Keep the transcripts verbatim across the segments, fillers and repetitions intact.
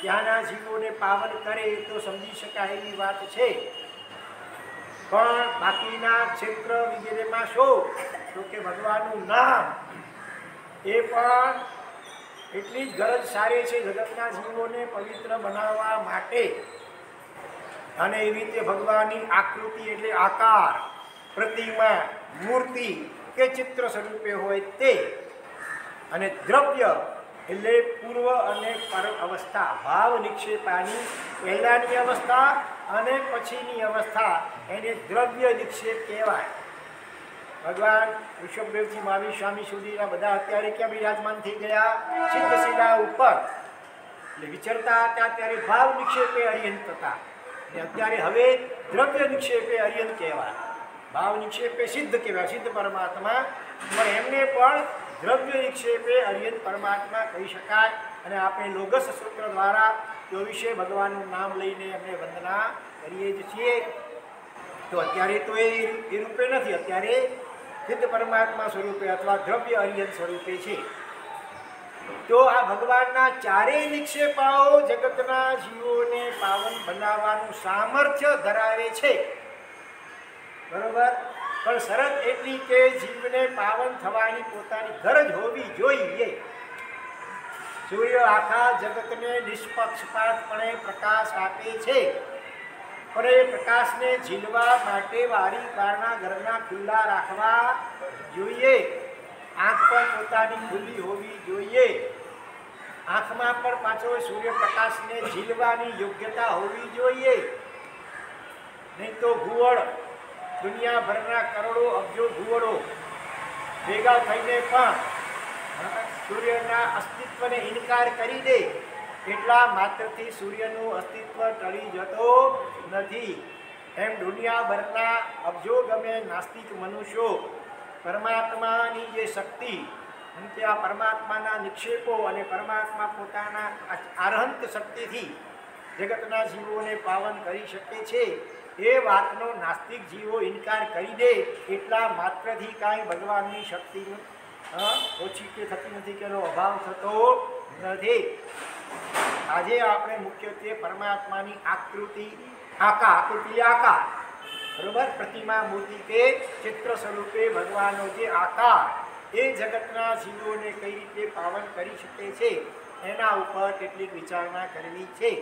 ત્યાંના જીવોને પાવન કરે તો સમજી શકાય એવી વાત છે, પણ બાકીના ક્ષેત્ર વગેરેમાં શું તો કે ભગવાનનું નામ એ પણ એટલી જ ગરજ સારી છે જગતના જીવોને પવિત્ર બનાવવા માટે. અને એવી રીતે ભગવાનની આકૃતિ એટલે આકાર, પ્રતિમા, મૂર્તિ કે ચિત્ર સ્વરૂપે હોય તે, અને દ્રવ્ય એટલે પૂર્વ અને પર અવસ્થા, ભાવ નિક્ષેપાની પહેલાંની અવસ્થા અને પછીની અવસ્થા એને દ્રવ્ય નિક્ષેપ કહેવાય. ભગવાન ઋષભદેવજી મહાવીર સ્વામી સુધીના બધા અત્યારે ક્યાં બિરાજમાન થઈ ગયા? સિદ્ધશિલા ઉપર. એટલે વિચરતા હતા ત્યારે ભાવ નિક્ષેપે અર્યંત હતા, અને અત્યારે હવે દ્રવ્ય નિક્ષેપે અર્યંત કહેવાય. ભાવ નિક્ષેપે સિદ્ધ કહેવાય, સિદ્ધ પરમાત્મા, પણ એમને પણ દ્રવ્ય નિક્ષેપે અર્યંત પરમાત્મા કહી શકાય. અને આપણે લોગસ સૂત્ર દ્વારા તે વિશે ભગવાનનું નામ લઈને એમને વંદના કરીએ જ છીએ. તો અત્યારે તો એ એ રૂપે નથી, અત્યારે સિદ્ધ પરમાત્મા સ્વરૂપે અથવા દ્રવ્ય અર્યંત સ્વરૂપે છે. તો આ ભગવાનના ચારેય નિક્ષેપાઓ જગતના જીવોને પાવન બનાવવાનું સામર્થ્ય ધરાવે છે, બરોબર. પણ શરત એટલી કે જીવને પાવન થવાની પોતાની ગરજ હોવી જોઈએ. સૂર્ય આખા જગતને નિષ્પક્ષપાતપણે પ્રકાશ આપે છે, પણ એ પ્રકાશને ઝીલવા માટે વારી બારણા ઘરના ખુલ્લા રાખવા જોઈએ. આંખ પણ પોતાની ખુલ્લી હોવી જોઈએ. આંખમાં પણ પાછો સૂર્યપ્રકાશને ઝીલવાની યોગ્યતા હોવી જોઈએ. નહીં તો ઘુવડ, દુનિયાભરના કરોડો અબજો ઘુવડો ભેગા થઈને પણ સૂર્યના અસ્તિત્વને ઇનકાર કરી દે એટલા માત્રથી સૂર્યનું અસ્તિત્વ ટળી જતો નથી. એમ દુનિયાભરના અબજો ગમે નાસ્તિક મનુષ્યો પરમાત્માની જે શક્તિ અને ત્યાં પરમાત્માના નિક્ષેપો અને પરમાત્મા પોતાના આરહંત શક્તિથી જગતના જીવોને પાવન કરી શકે છે, એ વાતનો નાસ્તિક જીવો ઇનકાર કરી દે એટલા માત્રથી કાંઈ ભગવાનની શક્તિ ઓછી કે થતી નથી, કે એનો અભાવ થતો નથી. આજે આપણે મુખ્યત્વે પરમાત્માની આકૃતિ, આકાર, આકૃતિ આકાર, બરોબર, પ્રતિમા, મૂર્તિ કે ચિત્ર સ્વરૂપે ભગવાનનો જે આકાર એ જગતના જીવોને કઈ રીતે પાવન કરી શકે છે એના ઉપર કેટલીક વિચારણા કરવી છે.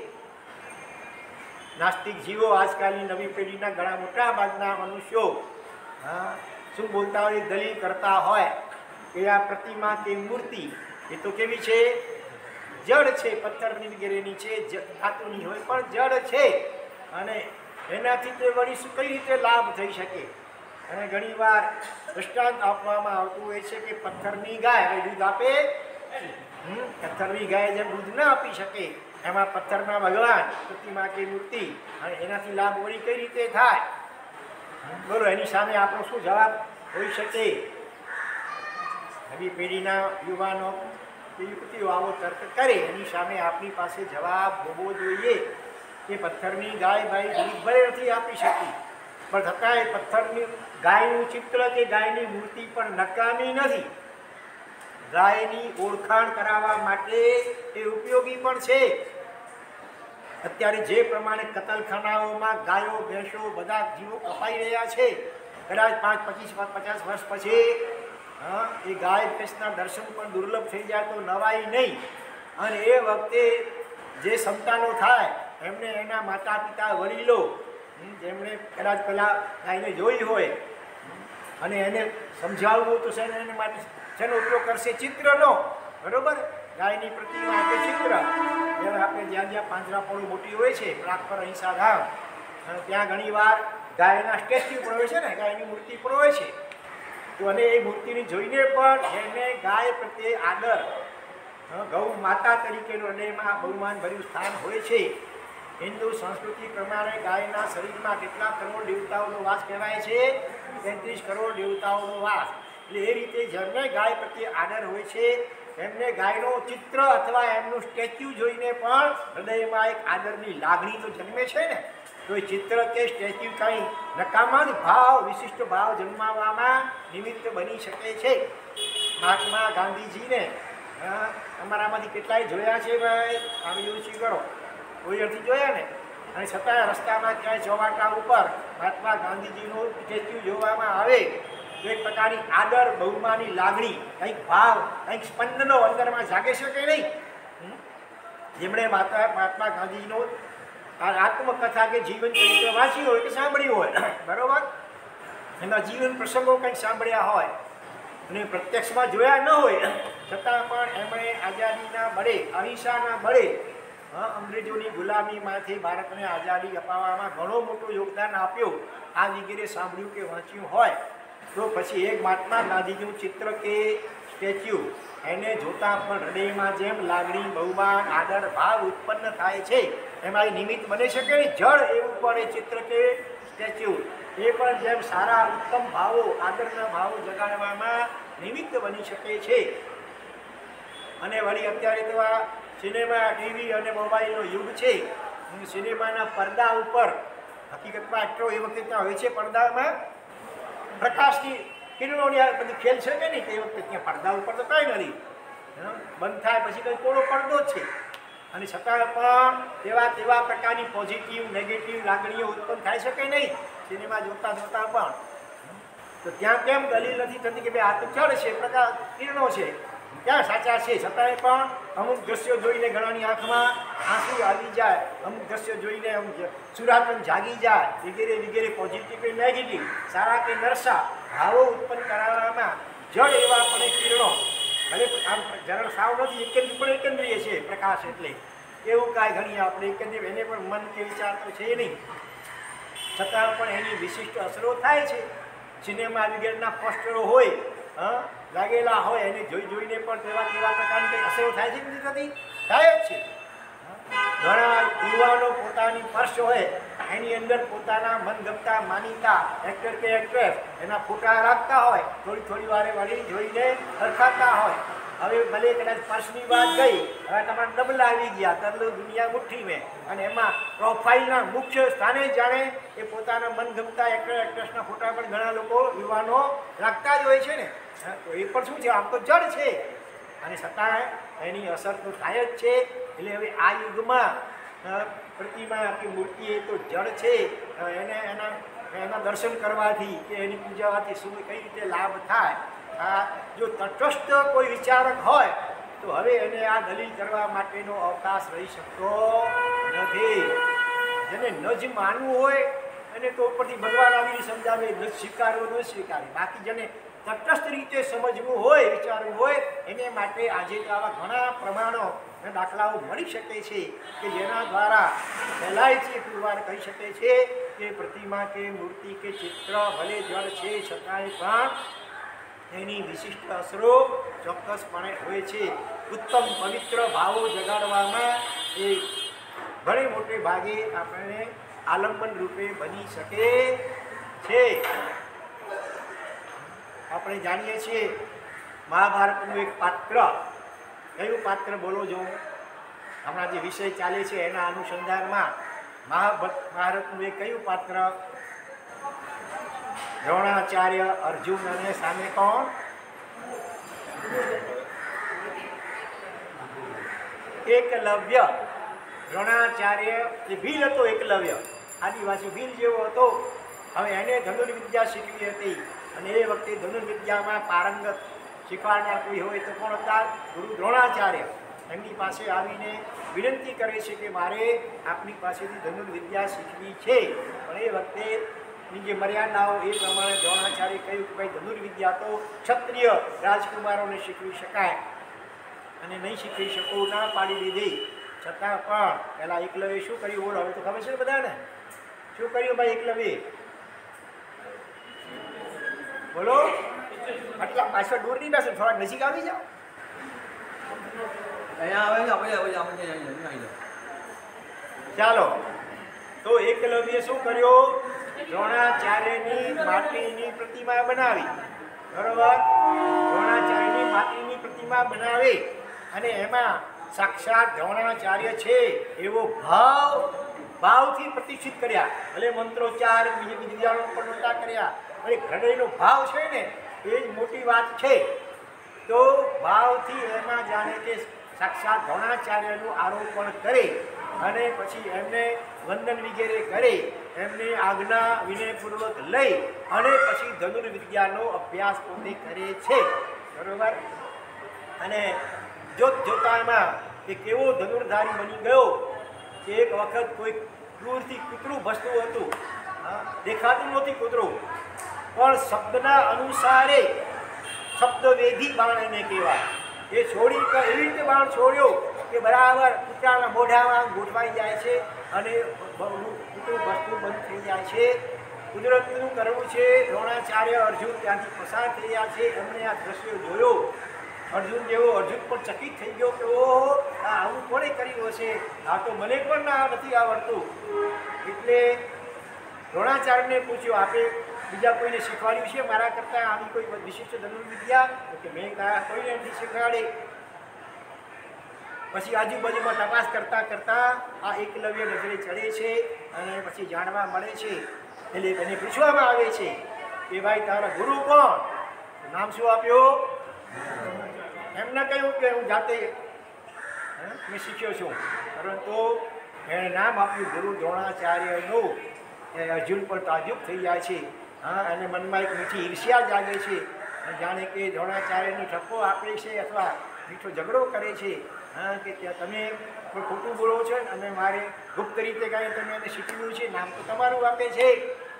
નાસ્તિક જીવો, આજકાલની નવી પેઢીના ઘણા મોટા ભાગના મનુષ્યો હા શું બોલતા હોય, દલીલ કરતા હોય કે આ પ્રતિમા કે મૂર્તિ એ તો કેવી છે? જડ છે, પથ્થરની વગેરેની છે, ધાતુની હોય પણ જડ છે, અને એનાથી તે વળી શું કઈ રીતે લાભ થઈ શકે? અને ઘણીવાર દૃષ્ટાંત આપવામાં આવતું હોય છે કે પથ્થરની ગાય હવે દૂધ આપે, પથ્થરની ગાય જેમ દૂધ ના આપી શકે એમાં પથ્થરના ભગવાન, પ્રતિમા કે મૂર્તિ, અને એનાથી લાભ વળી કઈ રીતે થાય? બોલો, એની સામે આપણો શું જવાબ હોઈ શકે? નવી પેઢીના યુવાનો યુવતીઓ આવો તર્ક કરે, એની સામે આપણી પાસે જવાબ હોવો જોઈએ કે પથ્થરની ગાય ભાઈ દૂધ ભલે નથી આપી શકી, પણ છતાંય પથ્થરની ગાયનું ચિત્ર કે ગાયની મૂર્તિ પણ નકામી નથી. ગાયની ઓળખાણ કરાવવા માટે એ ઉપયોગી પણ છે. અત્યારે જે પ્રમાણે કતલખાનાઓમાં ગાયો, ભેંસો બધા જીવો કપાઈ રહ્યા છે, કદાચ પાંચ પચીસ પચાસ વર્ષ પછી હા એ ગાય ભેંસના દર્શન પણ દુર્લભ થઈ જાય તો નવાઈ નહીં. અને એ વખતે જે સંતાનો થાય એમને એના માતા પિતા, વડીલો જેમણે કદાચ પહેલાં ગાયને જોઈ હોય અને એને સમજાવવું તો શેને એને માટે શેનો ઉપયોગ કરશે? ચિત્રનો, બરોબર. ગાયની પ્રતિમા કે ચિત્ર, જેમાં આપણે જ્યાં જ્યાં પાંજરાપોળો મોટી હોય છે, પ્રાગપર અહિંસા ધામ, અને ત્યાં ઘણીવાર ગાયના સ્ટેચ્યુ પણ હોય છે ને, ગાયની મૂર્તિ પણ હોય છે. તો અને એ મૂર્તિને જોઈને પણ એને ગાય પ્રત્યે આદર, ગૌ માતા તરીકેનું હૃદયમાં બહુમાન ભર્યું સ્થાન હોય છે. હિન્દુ સંસ્કૃતિ પ્રમાણે ગાયના શરીરમાં કેટલા કરોડ દેવતાઓનો વાસ કહેવાય છે? તેત્રીસ કરોડ દેવતાઓનો વાસ. એટલે એ રીતે જેમને ગાય પ્રત્યે આદર હોય છે એમને ગાયનો ચિત્ર અથવા એમનું સ્ટેચ્યુ જોઈને પણ હૃદયમાં એક આદરની લાગણી તો જન્મે છે ને. તો એ ચિત્ર કે સ્ટેચ્યુ કંઈ નકામા જ ભાવ, વિશિષ્ટ ભાવ જન્માવવામાં નિમિત્ત બની શકે છે. મહાત્મા ગાંધીજીને હા, અમારામાંથી કેટલાય જોયા છે ભાઈ, આવી ઓછી કરો, કોઈ અર્થી જોયા ને. અને છતાં રસ્તામાં ક્યાંય ચોવાટા ઉપર મહાત્મા ગાંધીજીનું સ્ટેચ્યુ જોવામાં આવે તો એક પ્રકારની આદર, બહુમાની લાગણી, કંઈક ભાવ, કંઈક સ્પંદનો અંદરમાં જાગે છે કે નહીં? જેમણે માતા મહાત્મા ગાંધીજીનો આત્મકથા કે જીવન ચરિત્ર વાંચ્યું હોય કે સાંભળ્યું હોય, બરોબર, એના જીવન પ્રસંગો કંઈક સાંભળ્યા હોય અને પ્રત્યક્ષમાં જોયા ન હોય, છતાં પણ એમણે આઝાદીના બળે, અહિંસાના બળે અંગ્રેજોની ગુલામીમાંથી ભારતને આઝાદી અપાવવામાં ઘણો મોટો યોગદાન આપ્યું, આ વગેરે સાંભળ્યું કે વાંચ્યું હોય તો પછી એક મહાત્મા ગાંધીજીનું ચિત્ર કે સ્ટેચ્યુ એને જોતા પણ હૃદયમાં જેમ લાગણી, બહુમાન, આદર, ભાવ ઉત્પન્ન થાય છે, એમાં એ નિમિત્ત બને છે કે જળ એવું પણ એ ચિત્ર કે સ્ટેચ્યુ એ પણ જેમ સારા ઉત્તમ ભાવો, આદરના ભાવો જગાડવામાં નિમિત્ત બની શકે છે. અને વળી અત્યારે તો આ સિનેમા, ટીવી અને મોબાઈલનો યુગ છે. સિનેમાના પડદા ઉપર હકીકતમાં એટલો એ વખતે ત્યાં હોય છે, પડદામાં પ્રકાશની કિરણોની આ બધી ખેલ છે કે નહીં, તે વખતે ત્યાં પડદા ઉપર તો કાંઈ નથી, બંધ થાય પછી કંઈ થોડો પડદો જ છે. અને છતાં પણ તેવા તેવા પ્રકારની પોઝિટિવ, નેગેટિવ લાગણીઓ ઉત્પન્ન થાય છે કે નહીં સિનેમા જોતા જોતા પણ. તો ત્યાં કેમ દલીલ નથી થતી કે ભાઈ આ તો જળ છે, પ્રકાશ, કિરણો છે, ક્યાં સાચા છે? છતાંય પણ અમુક દ્રશ્યો જોઈને ઘણાની આંખમાં આંસુ આવી જાય, અમુક દ્રશ્યો જોઈને અમુક સુરાપન જાગી જાય, વગેરે વગેરે, પોઝિટિવ કે નેગેટિવ, સારા કે નરસા ભાવો ઉત્પન્ન કરાવવામાં જળ એવા પણ કિરણો, ભલે આમ જળ સાવ નથી, એકંદ્ર પણ એકંદ્રીય છે પ્રકાશ, એટલે એવું કાંઈ ઘણી આપણે એકંદ્ર, એને પણ મન કે વિચાર તો છે નહીં, છતાં પણ એની વિશિષ્ટ અસરો થાય છે. સિનેમા વગેરેના પોસ્ટરો હોય, હા, લાગેલા હોય, એને જોઈ જોઈને પણ તેવા કેવા પ્રકારની કંઈ અસરો થાય છે નથી થતી? થાય જ છે. ઘણા યુવાનો પોતાની પર્સ હોય એની અંદર પોતાના મનગમતા માનીતા એક્ટર કે એક્ટ્રેસ એના ફોટા રાખતા હોય, થોડી થોડી વારે વળી જોઈને સરખાતા હોય. હવે ભલે કદાચ પર્સની વાત ગઈ, હવે તમારા ડબલા આવી ગયા, તરલું દુનિયા મુઠ્ઠી મેં, અને એમાં પ્રોફાઇલના મુખ્ય સ્થાને જાણે એ પોતાના મનગમતા એક્ટર એક્ટ્રેસના ફોટા પણ ઘણા લોકો યુવાનો રાખતા જ હોય છે ને. તો એ પણ શું છે? આમ તો જળ છે, અને છતાં એની અસર તો થાય જ છે. એટલે હવે આ યુગમાં પ્રતિમા કે મૂર્તિ એ તો જળ છે, એને એના એના દર્શન કરવાથી કે એની પૂજાવાથી શું કઈ રીતે લાભ થાય? આ જો તટસ્થ કોઈ વિચારક હોય તો હવે એને આ દલીલ કરવા માટેનો અવકાશ રહી શકતો નથી. જેને ન જ માનવું હોય એને તો ઉપરથી ભગવાન આવીને સમજાવે, ન સ્વીકારવું ન સ્વીકારે. બાકી જેને તટસ્થ રીતે સમજવું હોય, વિચારવું હોય, એને માટે આજે તો આવા ઘણા પ્રમાણો અને દાખલાઓ મળી શકે છે કે જેના દ્વારા સહેલાઈથી પુરવાર કરી શકે છે કે પ્રતિમા કે મૂર્તિ કે ચિત્ર ભલે જળ છે, છતાંય પણ એની વિશિષ્ટ અસરો ચોક્કસપણે હોય છે. ઉત્તમ પવિત્ર ભાવો જગાડવામાં એ ઘણી મોટે ભાગે આપણને આલંબન રૂપે બની શકે છે. આપણે જાણીએ છીએ મહાભારતનું એક પાત્ર, કયું પાત્ર બોલો જો? હમણાં જે વિષય ચાલે છે એના અનુસંધાનમાં મહાભારતનું એક કયું પાત્ર? દ્રોણાચાર્ય, અર્જુન અને સામે કોણ? એકલવ્ય. દ્રોણાચાર્ય એ ભીલ હતો, એકલવ્ય આદિવાસી ભીલ જેવો હતો. હવે એને ધનુર્વિદ્યા શીખવી હતી અને એ વખતે ધનુર્વિદ્યામાં પારંગત શીખવાડનાર કોઈ હોય તો કોણ હતા? ગુરુ દ્રોણાચાર્ય. એમની પાસે આવીને વિનંતી કરે છે કે મારે આપની પાસેથી ધનુર્વિદ્યા શીખવી છે. પણ એ વખતે ની જે મર્યાદાઓ એ પ્રમાણે દ્રોણાચાર્ય કહ્યું કે ભાઈ ધનુર્વિદ્યા તો ક્ષત્રિય રાજકુમારોને શીખવી શકાય અને નહીં શીખવી શકો, ના પાડી દીધી. છતાં પણ પહેલાં એકલવ્ય શું કર્યું બોલો? હવે તો ખબર છે ને બધાને શું કર્યું ભાઈ એકલવ્ય? બોલો, આટલા પાછળ દૂર નહીં બેસે, થોડાક નજીક આવી જાઓ. ચાલો, તો એકલવ્ય શું કર્યો? દ્રોણાચાર્યની માટીની પ્રતિમા બનાવી, બરોબર? દ્રોણાચાર્યની માટીની પ્રતિમા બનાવી અને એમાં સાક્ષાત દ્રોણાચાર્ય છે એવો ભાવ ભાવથી પ્રતિષ્ઠિત કર્યા. ભલે મંત્રોચ્ચાર બીજી બીજી વિદ્યાઓ પણ નહોતા કર્યા, પણ હૃદયનો ભાવ છે ને એ જ મોટી વાત છે. તો ભાવથી એમાં જાણે કે સાક્ષાત દ્રોણાચાર્યનું આરોપણ કરે અને પછી એમને વંદન વગેરે કરે, એમને આજ્ઞા વિનયપૂર્વક લઈ અને પછી ધનુર્વિદ્યાનો અભ્યાસ પોતે કરે છે, બરોબર. અને જોત જોતામાં એ કેવો ધનુર્ધારી બની ગયો કે એક વખત કોઈ દૂરથી કૂતરું ભસતું હતું, દેખાતું નહોતું કૂતરું, પણ શબ્દના અનુસારે શબ્દવેધી બાણ એને કહેવાય. એ છોડી એવી રીતે બાણ છોડ્યો કે બરાબર કૂતરાના મોઢામાં ગોઠવાઈ જાય છે અને કૂતરું ભસતું બંધ થઈ જાય છે. કુદરતનું કરવું છે. દ્રોણાચાર્ય અર્જુન ત્યાંથી પસાર થયા છે, એમને આ દ્રશ્યો જોયો. અર્જુન જેવો અર્જુન પણ ચકિત થઈ ગયો કે ઓહો, આ આવું કોણે કર્યું હશે, આ તો મને પણ ના નથી આવડતું. એટલે દ્રોણાચાર્યને પૂછ્યું, આપે બીજા કોઈને શીખવાડ્યું છે મારા કરતાં આવી કોઈ વિશિષ્ટ ધનુર્વિદ્યા? તો કે મેં કોઈને નથી શીખવાડી. પછી આજુબાજુમાં તપાસ કરતાં કરતાં આ એકલવ્ય નજરે ચડે છે અને પછી જાણવા મળે છે. એટલે એને પૂછવામાં આવે છે કે ભાઈ તારા ગુરુ કોણ? નામ શું આપ્યું? એમને કહ્યું કે હું જાતે મેં શીખ્યો છું, પરંતુ એણે નામ આપ્યું ગુરુ દ્રોણાચાર્યનું. એ અર્જુન પણ તાજુબ થઈ જાય છે. હા, અને મનમાં એક મીઠી ઈર્ષ્યા જાગે છે, જાણે કે દ્રોણાચાર્યને ઠપકો આપે છે અથવા મીઠો ઝઘડો કરે છે. હા, કે તમે પણ ખોટું બોલો છો અને મારે ગુપ્ત રીતે કાંઈ તમે એને શીખવ્યું છે, નામ તો તમારું આપે છે.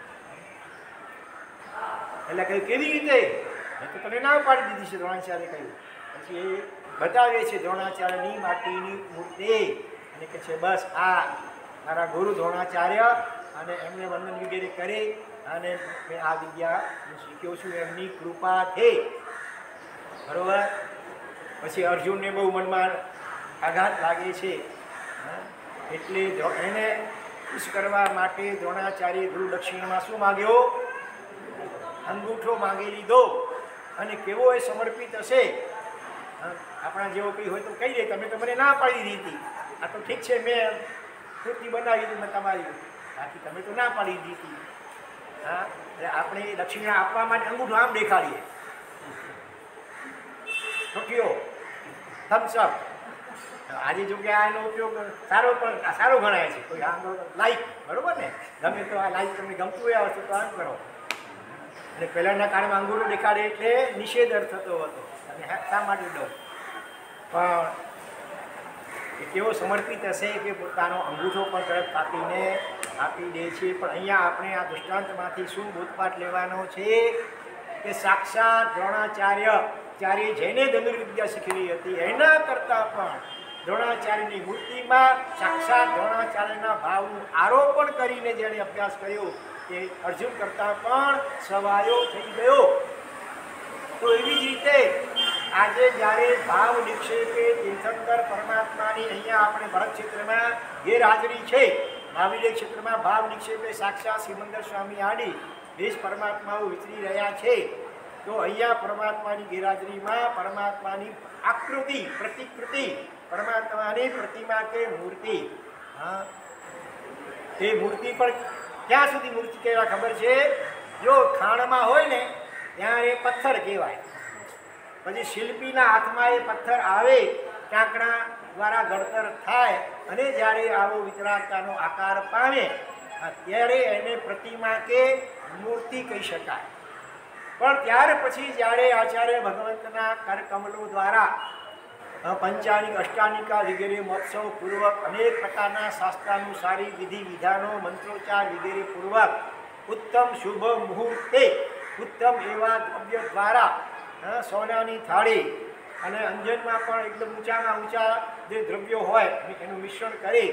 એટલે કહ્યું કેવી રીતે? તો તમે ના પાડી દીધી છે, દ્રોણાચાર્ય કહ્યું. પછી એ બતાવે છે દ્રોણાચાર્યની માટીની મૂર્તિ અને કહે છે બસ આ મારા ગુરુ દ્રોણાચાર્ય, અને એમને વંદન વગેરે કરી અને મેં આ વિદ્યા શીખ્યો છું એમની કૃપાથી, બરોબર. પછી અર્જુનને બહુ મનમાં આઘાત લાગે છે. એટલે એને ખુશ કરવા માટે દ્રોણાચાર્ય ગુરુ દક્ષિણમાં શું માગ્યો? અંગૂઠો માગી લીધો. અને કેવો એ સમર્પિત હશે. આપણા જેવો કંઈ હોય તો કહી દે તમે તો મને ના પાડી દીધી, આ તો ઠીક છે મેં પૂર્તિ બનાવી દીધી મેં તમારી, બાકી તમે તો ના પાડી દીધી. હા, એટલે આપણે દક્ષિણા આપવા માટે અંગૂઠો આમ દેખાડીએ, ઠોકીઓ થમ્સઅપ. આજે જો કે આનો ઉપયોગ સારો પણ સારો ગણાય છે. કોઈ આમ લાઈક, બરોબર ને, ગમે તો આ લાઈક તમને ગમતું હોય વસ્તુ તો આમ કરો. અને પહેલાંના કાળમાં અંગૂઠો દેખાડે એટલે નિષેધ અર્થ થતો હતો, અને શા માટે ડર? પણ એ કેવો સમર્પિત હશે કે પોતાનો અંગૂઠો પણ તરત કાપીને આપી દે છે. પણ અહીંયા આપણે આ દૃષ્ટાંતમાંથી શું બોધપાઠ લેવાનો છે કે સાક્ષાત દ્રોણાચાર્ય ત્યારે જેને ધનુર્વિદ્યા શીખવી હતી એના કરતાં પણ દ્રોણાચાર્યની મૂર્તિમાં સાક્ષાત દ્રોણાચાર્યના ભાવનું આરોપણ કરીને જેણે અભ્યાસ કર્યો એ અર્જુન કરતાં પણ સવાયો થઈ ગયો. તો એવી જ રીતે આજે જ્યારે ભાવ નિક્ષેપે તીર્થંકર પરમાત્માની અહીંયા આપણે ભરત ક્ષેત્રમાં ગેરહાજરી છે, મહાવીર ક્ષેત્રમાં ભાવ નિક્ષેપે સાક્ષાત સિમંદર સ્વામી આડી દેશ પરમાત્માઓ વિચરી રહ્યા છે. તો અહીંયા પરમાત્માની ગેરહાજરીમાં પરમાત્માની આકૃતિ, પ્રતિકૃતિ, પરમાત્માની પ્રતિમા કે મૂર્તિ, હા, એ મૂર્તિ પણ ક્યાં સુધી મૂર્તિ કહેવાય ખબર છે? જો ખાણમાં હોય ને ત્યારે પથ્થર કહેવાય. પછી શિલ્પીના હાથમાં એ પથ્થર આવે, ટાંકણા દ્વારા ઘડતર થાય અને જ્યારે આવો વિતરાગતાનો આકાર પામે ત્યારે એને પ્રતિમા કે મૂર્તિ કહી શકાય. પણ ત્યાર પછી જ્યારે આચાર્ય ભગવંતના કરકમલો દ્વારા પંચાનિક, અષ્ટાનિકા વગેરે મહોત્સવ પૂર્વક અનેક પ્રકારના શાસ્ત્રાનુસારી વિધિ વિધાનો, મંત્રોચ્ચાર વગેરે પૂર્વક ઉત્તમ શુભ મુહૂર્તે ઉત્તમ એવા દ્રવ્ય દ્વારા સોનાની થાળી અને અંજનમાં પણ એકદમ ઊંચામાં ઊંચા જે દ્રવ્યો હોય એનું મિશ્રણ કરી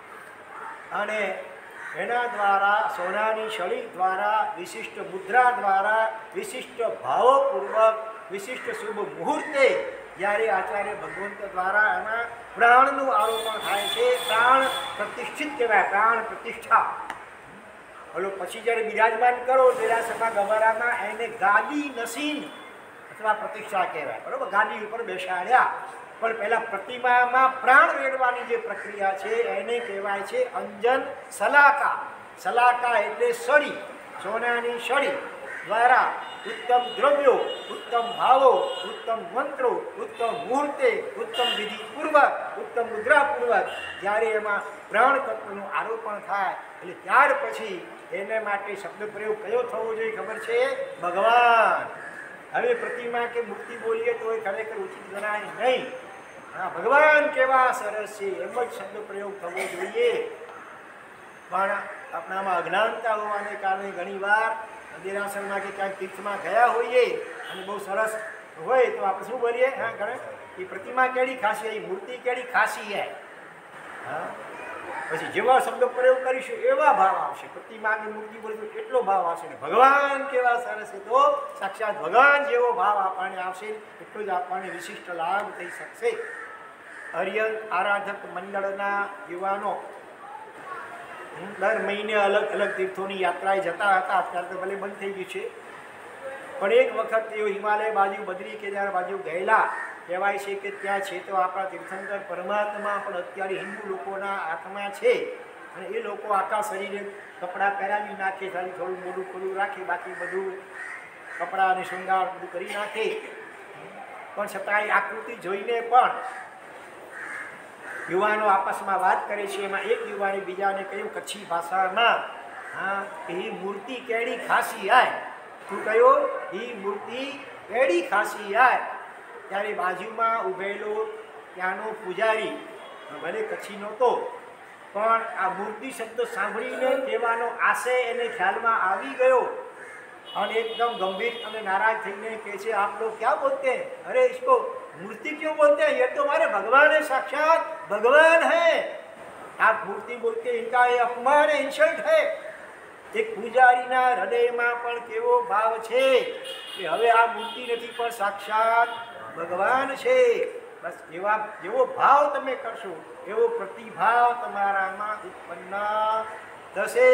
અને એના દ્વારા સોનાની શળી દ્વારા વિશિષ્ટ મુદ્રા દ્વારા વિશિષ્ટ ભાવપૂર્વક વિશિષ્ટ શુભ મુહૂર્તે જ્યારે આચાર્ય ભગવંત દ્વારા એમાં પ્રાણનું આરોપણ થાય છે. પ્રાણ પ્રતિષ્ઠિત કહેવાય, પ્રાણ પ્રતિષ્ઠા. હલો પછી જ્યારે બિરાજમાન કરો દેરાસરમાં ગવારામાં એને ગાદી નસીન અથવા પ્રતિષ્ઠા કહેવાય, બરાબર. ગાદી ઉપર બેસાડ્યા, પણ પહેલાં પ્રતિમામાં પ્રાણ રેડવાની જે પ્રક્રિયા છે એને કહેવાય છે અંજન સલાકા. સલાકા એટલે સળી, સોનાની સળી દ્વારા ઉત્તમ દ્રવ્યો, ઉત્તમ ભાવો, ઉત્તમ મંત્રો, ઉત્તમ મુહૂર્તે, ઉત્તમ વિધિપૂર્વક, ઉત્તમ મુદ્રાપૂર્વક જ્યારે એમાં પ્રાણ તત્વનું આરોપણ થાય એટલે ત્યાર પછી એને માટે શબ્દ પ્રયોગ કયો થવો જોઈએ ખબર છે? ભગવાન. હવે પ્રતિમા કે મૂર્તિ બોલીએ તો એ ખરેખર ઉચિત ગણાય નહીં. હા, ભગવાન કેવા સરસ છે એમ જ શબ્દ પ્રયોગ થવો જોઈએ. પણ આપણામાં અજ્ઞાનતા હોવાને કારણે ઘણીવાર દેરાસરમાં કે ક્યાંક તીર્થમાં ગયા હોઈએ અને બહુ સરસ હોય તો આપણે શું બોલીએ? હા, ગણેશ એ પ્રતિમા કેડી ખાસી, એ મૂર્તિ કેડી ખાસી હે. હા, પછી જેવા શબ્દ પ્રયોગ કરીશું એવા ભાવ આવશે. પ્રતિમાની મૂર્તિ બોલીશું એટલો ભાવ આવશે ને ભગવાન કેવા સરસ છે તો સાક્ષાત ભગવાન જેવો ભાવ આપણને આવશે એટલો જ આપણને વિશિષ્ટ લાભ થઈ શકશે. હરિયન આરાધક મંડળના યુવાનો દર મહિને અલગ અલગ તીર્થોની યાત્રાએ જતા હતા. અત્યારે તો ભલે બંધ થઈ ગયું છે, પણ એક વખત તેઓ હિમાલય બાજુ બદ્રી કેદાર બાજુ ગયેલા. કહેવાય છે કે ત્યાં છે તો આપણા તીર્થંકર પરમાત્મા પણ અત્યારે હિન્દુ લોકોના હાથમાં છે અને એ લોકો આખા શરીરે કપડાં પહેરાવી નાખે, ખાલી થોડું મોઢું ખુલ્લું રાખે, બાકી બધું કપડાં અને શૃંગાર બધું કરી નાખે. પણ છતાં એ આકૃતિ જોઈને પણ યુવાનો આપસમાં વાત કરે છે. એમાં એક યુવાને બીજાને કહ્યું કચ્છી ભાષામાં, હા, એ મૂર્તિ કેડી ખાસી આય. તું કહ્યું એ મૂર્તિ કેડી ખાસી આય. ત્યારે બાજુમાં ઊભેલો ત્યાંનો પૂજારી, ભલે કચ્છી નહોતો, પણ આ મૂર્તિ શબ્દ સાંભળીને કહેવાનો આશય એને ખ્યાલમાં આવી ગયો અને એકદમ ગંભીર અને નારાજ થઈને કહે છે, આપ લોग क्या बोलते हैं? अरे इसको मूर्ति क्यों बोलते हैं? ये तो हमारे भगवान है, साक्षात भगवान है. आप मूर्ति बोलते इनका ये अपमान है, इंसल्ट है. एक પૂજારીના હૃદયમાં પણ કેવો ભાવ છે કે હવે આ મૂર્તિ નથી પણ સાક્ષાત ભગવાન છે. બસ એવા જેવો ભાવ તમે કરશો એવો પ્રતિભાવ તમારામાં ઉત્પન્ન થશે.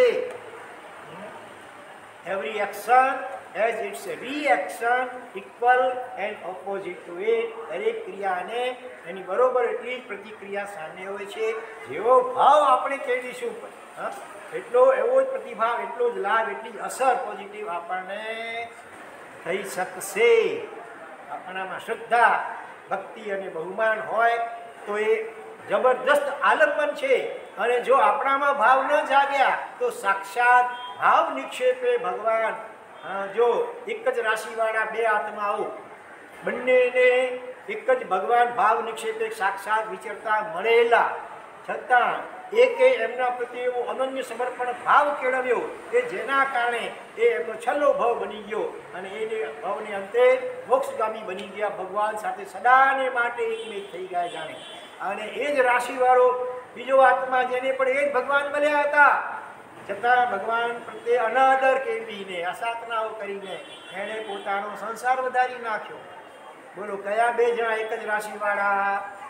Every action as its a reaction equal and opposite to it. દરેક ક્રિયાને એની બરોબર એટલી જ પ્રતિક્રિયા સામે હોય છે. જેવો ભાવ આપણે કહેશું હા એટલો એવો જ પ્રતિભાવ, એટલો જ લાભ, એટલી જ અસર પોઝિટિવ આપણને થઈ શકશે. આપણામાં શ્રદ્ધા, ભક્તિ અને બહુમાન હોય તો એ જબરદસ્ત આલંબન છે. અને જો આપણામાં ભાવ ન જાગ્યા તો સાક્ષાત ભાવ નિક્ષેપે ભગવાન. જો એક જ રાશિવાળા બે આત્માઓ બંનેને એક જ ભગવાન ભાવ નિક્ષેપે સાક્ષાત વિચરતા મળેલા છતાં એકે એમના પ્રત્યે એવો અનન્ય સમર્પણ ભાવ કેળવ્યો કે જેના કારણે એ એમનો છેલ્લો ભાવ બની ગયો અને એને ભાવને અંતે મોક્ષગામી બની ગયા, ભગવાન સાથે સદાને માટે એકમેક થઈ ગયા જાણે. અને એ જ રાશિવાળો બીજો આત્મા જેને પણ એ જ ભગવાન મળ્યા હતા છતાં ભગવાન પ્રત્યે અનાદર કેળવીને, અસાધનાઓ કરીને એણે પોતાનો સંસાર વધારી નાખ્યો. બોલો કયા બે જણા એક જ રાશિવાળા?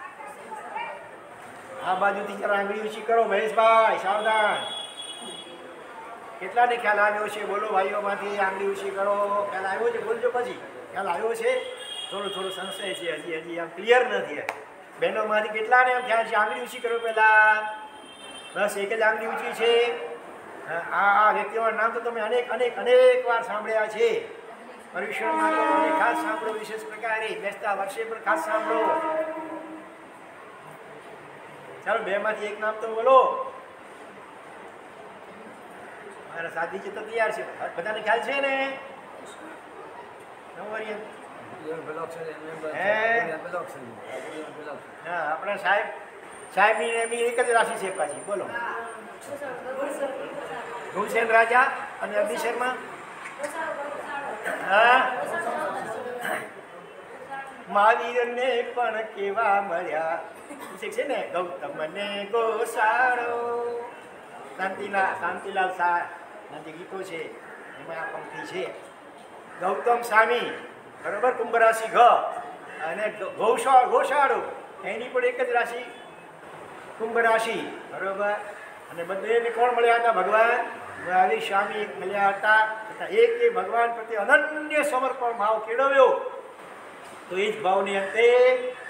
આ બાજુથી જરા આંગળી ઊંચી કરો મહેશભાઈ, સાવધાન. કેટલાને ખ્યાલ આવ્યો છે? બોલો ભાઈઓમાંથી આંગળી ઊંચી કરો. ખ્યાલ આવ્યો છે? બોલજો પછી. ખ્યાલ આવ્યો છે? થોડો થોડો સંશય છે, હજી હજી આમ ક્લિયર નથી. બહેનોમાંથી કેટલાને આમ ખ્યાલ છે? આંગળી ઊંચી કરો પહેલા. બસ એક જ આંગળી ઊંચી છે. આ આ વ્યક્તિઓના નામ તો તમે અનેક અનેક અનેક વાર સાંભળ્યા છે. પરીક્ષણમાં તો તમે ખાસ સાંભળો, વિશેષ પ્રકારે બેસતા વર્ષે પણ ખાસ સાંભળો. ચાલો બે માંથી એક નામ તો બોલો. મારા સાથી છે તો તૈયાર છે, બધાને ખ્યાલ છે ને? હા, આપણા સાહેબ સાહેબની એમની એક જ રાશિ છે પાછી. બોલો. ગુણસેન રાજા અને અભિ શર્મા. હા, મહાવીરને પણ કેવા મળ્યા છે ને ગૌતમને ગોસાળો. શાંતિલા શાંતિલાલ શાહ ના જે ગીતો છે એમાં આ પંક્તિ છે. ગૌતમ સ્વામી બરોબર, કુંભ રાશિ ઘ અને ગૌશાળ ગોશાળો એની પણ એક જ રાશિ કુંભ રાશિ બરોબર. અને બધેને કોણ મળ્યા હતા? ભગવાન મહાવીર સ્વામી એક મળ્યા હતા. એક એ ભગવાન પ્રત્યે અનન્ય સમર્પણ ભાવ કેળવ્યો તો એ જ ભાવને અંતે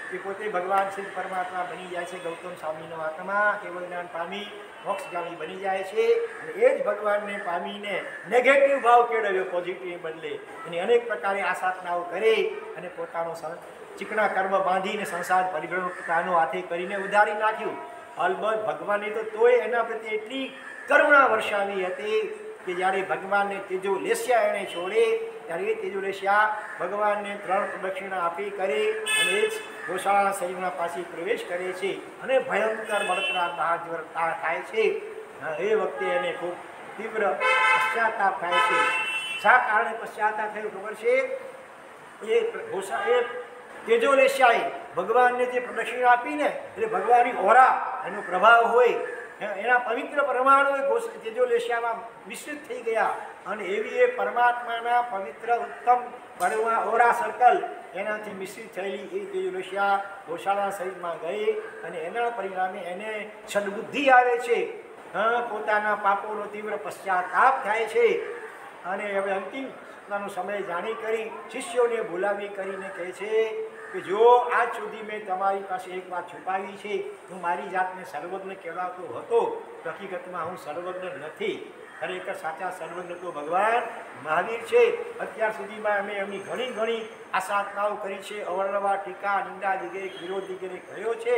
એ પોતે ભગવાન શ્રી પરમાત્મા બની જાય છે. ગૌતમ સ્વામીનો આત્મા કેવળ જ્ઞાન પામી મોક્ષગામી બની જાય છે. અને એ જ ભગવાનને પામીને નેગેટિવ ભાવ કેળવ્યો, પોઝિટિવ બદલે એની અનેક પ્રકારે આસાધનાઓ કરી અને પોતાનો ચીકણા કર્મ બાંધીને સંસાર પરિભ્રમણ પોતાનો હાથે કરીને ઉધારી નાખ્યું. અલબત્ત ભગવાને તો તોય એના પ્રત્યે એટલી કરુણા વર્ષાવી હતી કે જ્યારે ભગવાનને તેજો લેસ્યા એણે છોડે ત્યારે એ તેજો લેસ્યા ભગવાનને ત્રણ પ્રદક્ષિણા આપી કરી અને એ જ ગોશાળા શરીરના પાસે પ્રવેશ કરે છે અને ભયંકર બળતરા દાહ થાય છે. એ વખતે એને ખૂબ તીવ્ર પશ્ચાતાપ થાય છે. શા કારણે પશ્ચાતાપ થયો ખબર છે? એ ગોશા એ તેજો લેસ્યાએ ભગવાનને જે પ્રદક્ષિણા આપીને એટલે ભગવાનની ઓરા એનો પ્રભાવ હોય એના પવિત્ર પરમાણુ તેજો લેસ્યામાં મિશ્રિત થઈ ગયા અને એવી એ પરમાત્માના પવિત્ર ઉત્તમ પરમા ઓરા સર્કલ એનાથી મિશ્રિત થયેલી એ તેજો લેસ્યા ગોશાળા શરીરમાં ગઈ અને એના પરિણામે એને સદબુદ્ધિ આવે છે. પોતાના પાપોનો તીવ્ર પશ્ચાતાપ થાય છે અને હવે અંતિમ સમય જાણી કરી શિષ્યોને બોલાવી કરીને કહે છે કે જો આજ સુધી મેં તમારી પાસે એક વાત છુપાવી છે, હું મારી જાતને સર્વજ્ઞ કહેવાતો હતો, હકીકતમાં હું સર્વજ્ઞ નથી. ખરેખર સાચા સર્વજ્ઞ તો ભગવાન મહાવીર છે. અત્યાર સુધીમાં અમે એમની ઘણી ઘણી આસાધનાઓ કરી છે, અવર્ણવા ટીકા નિંદા વગેરે વિરોધ વગેરે કર્યો છે.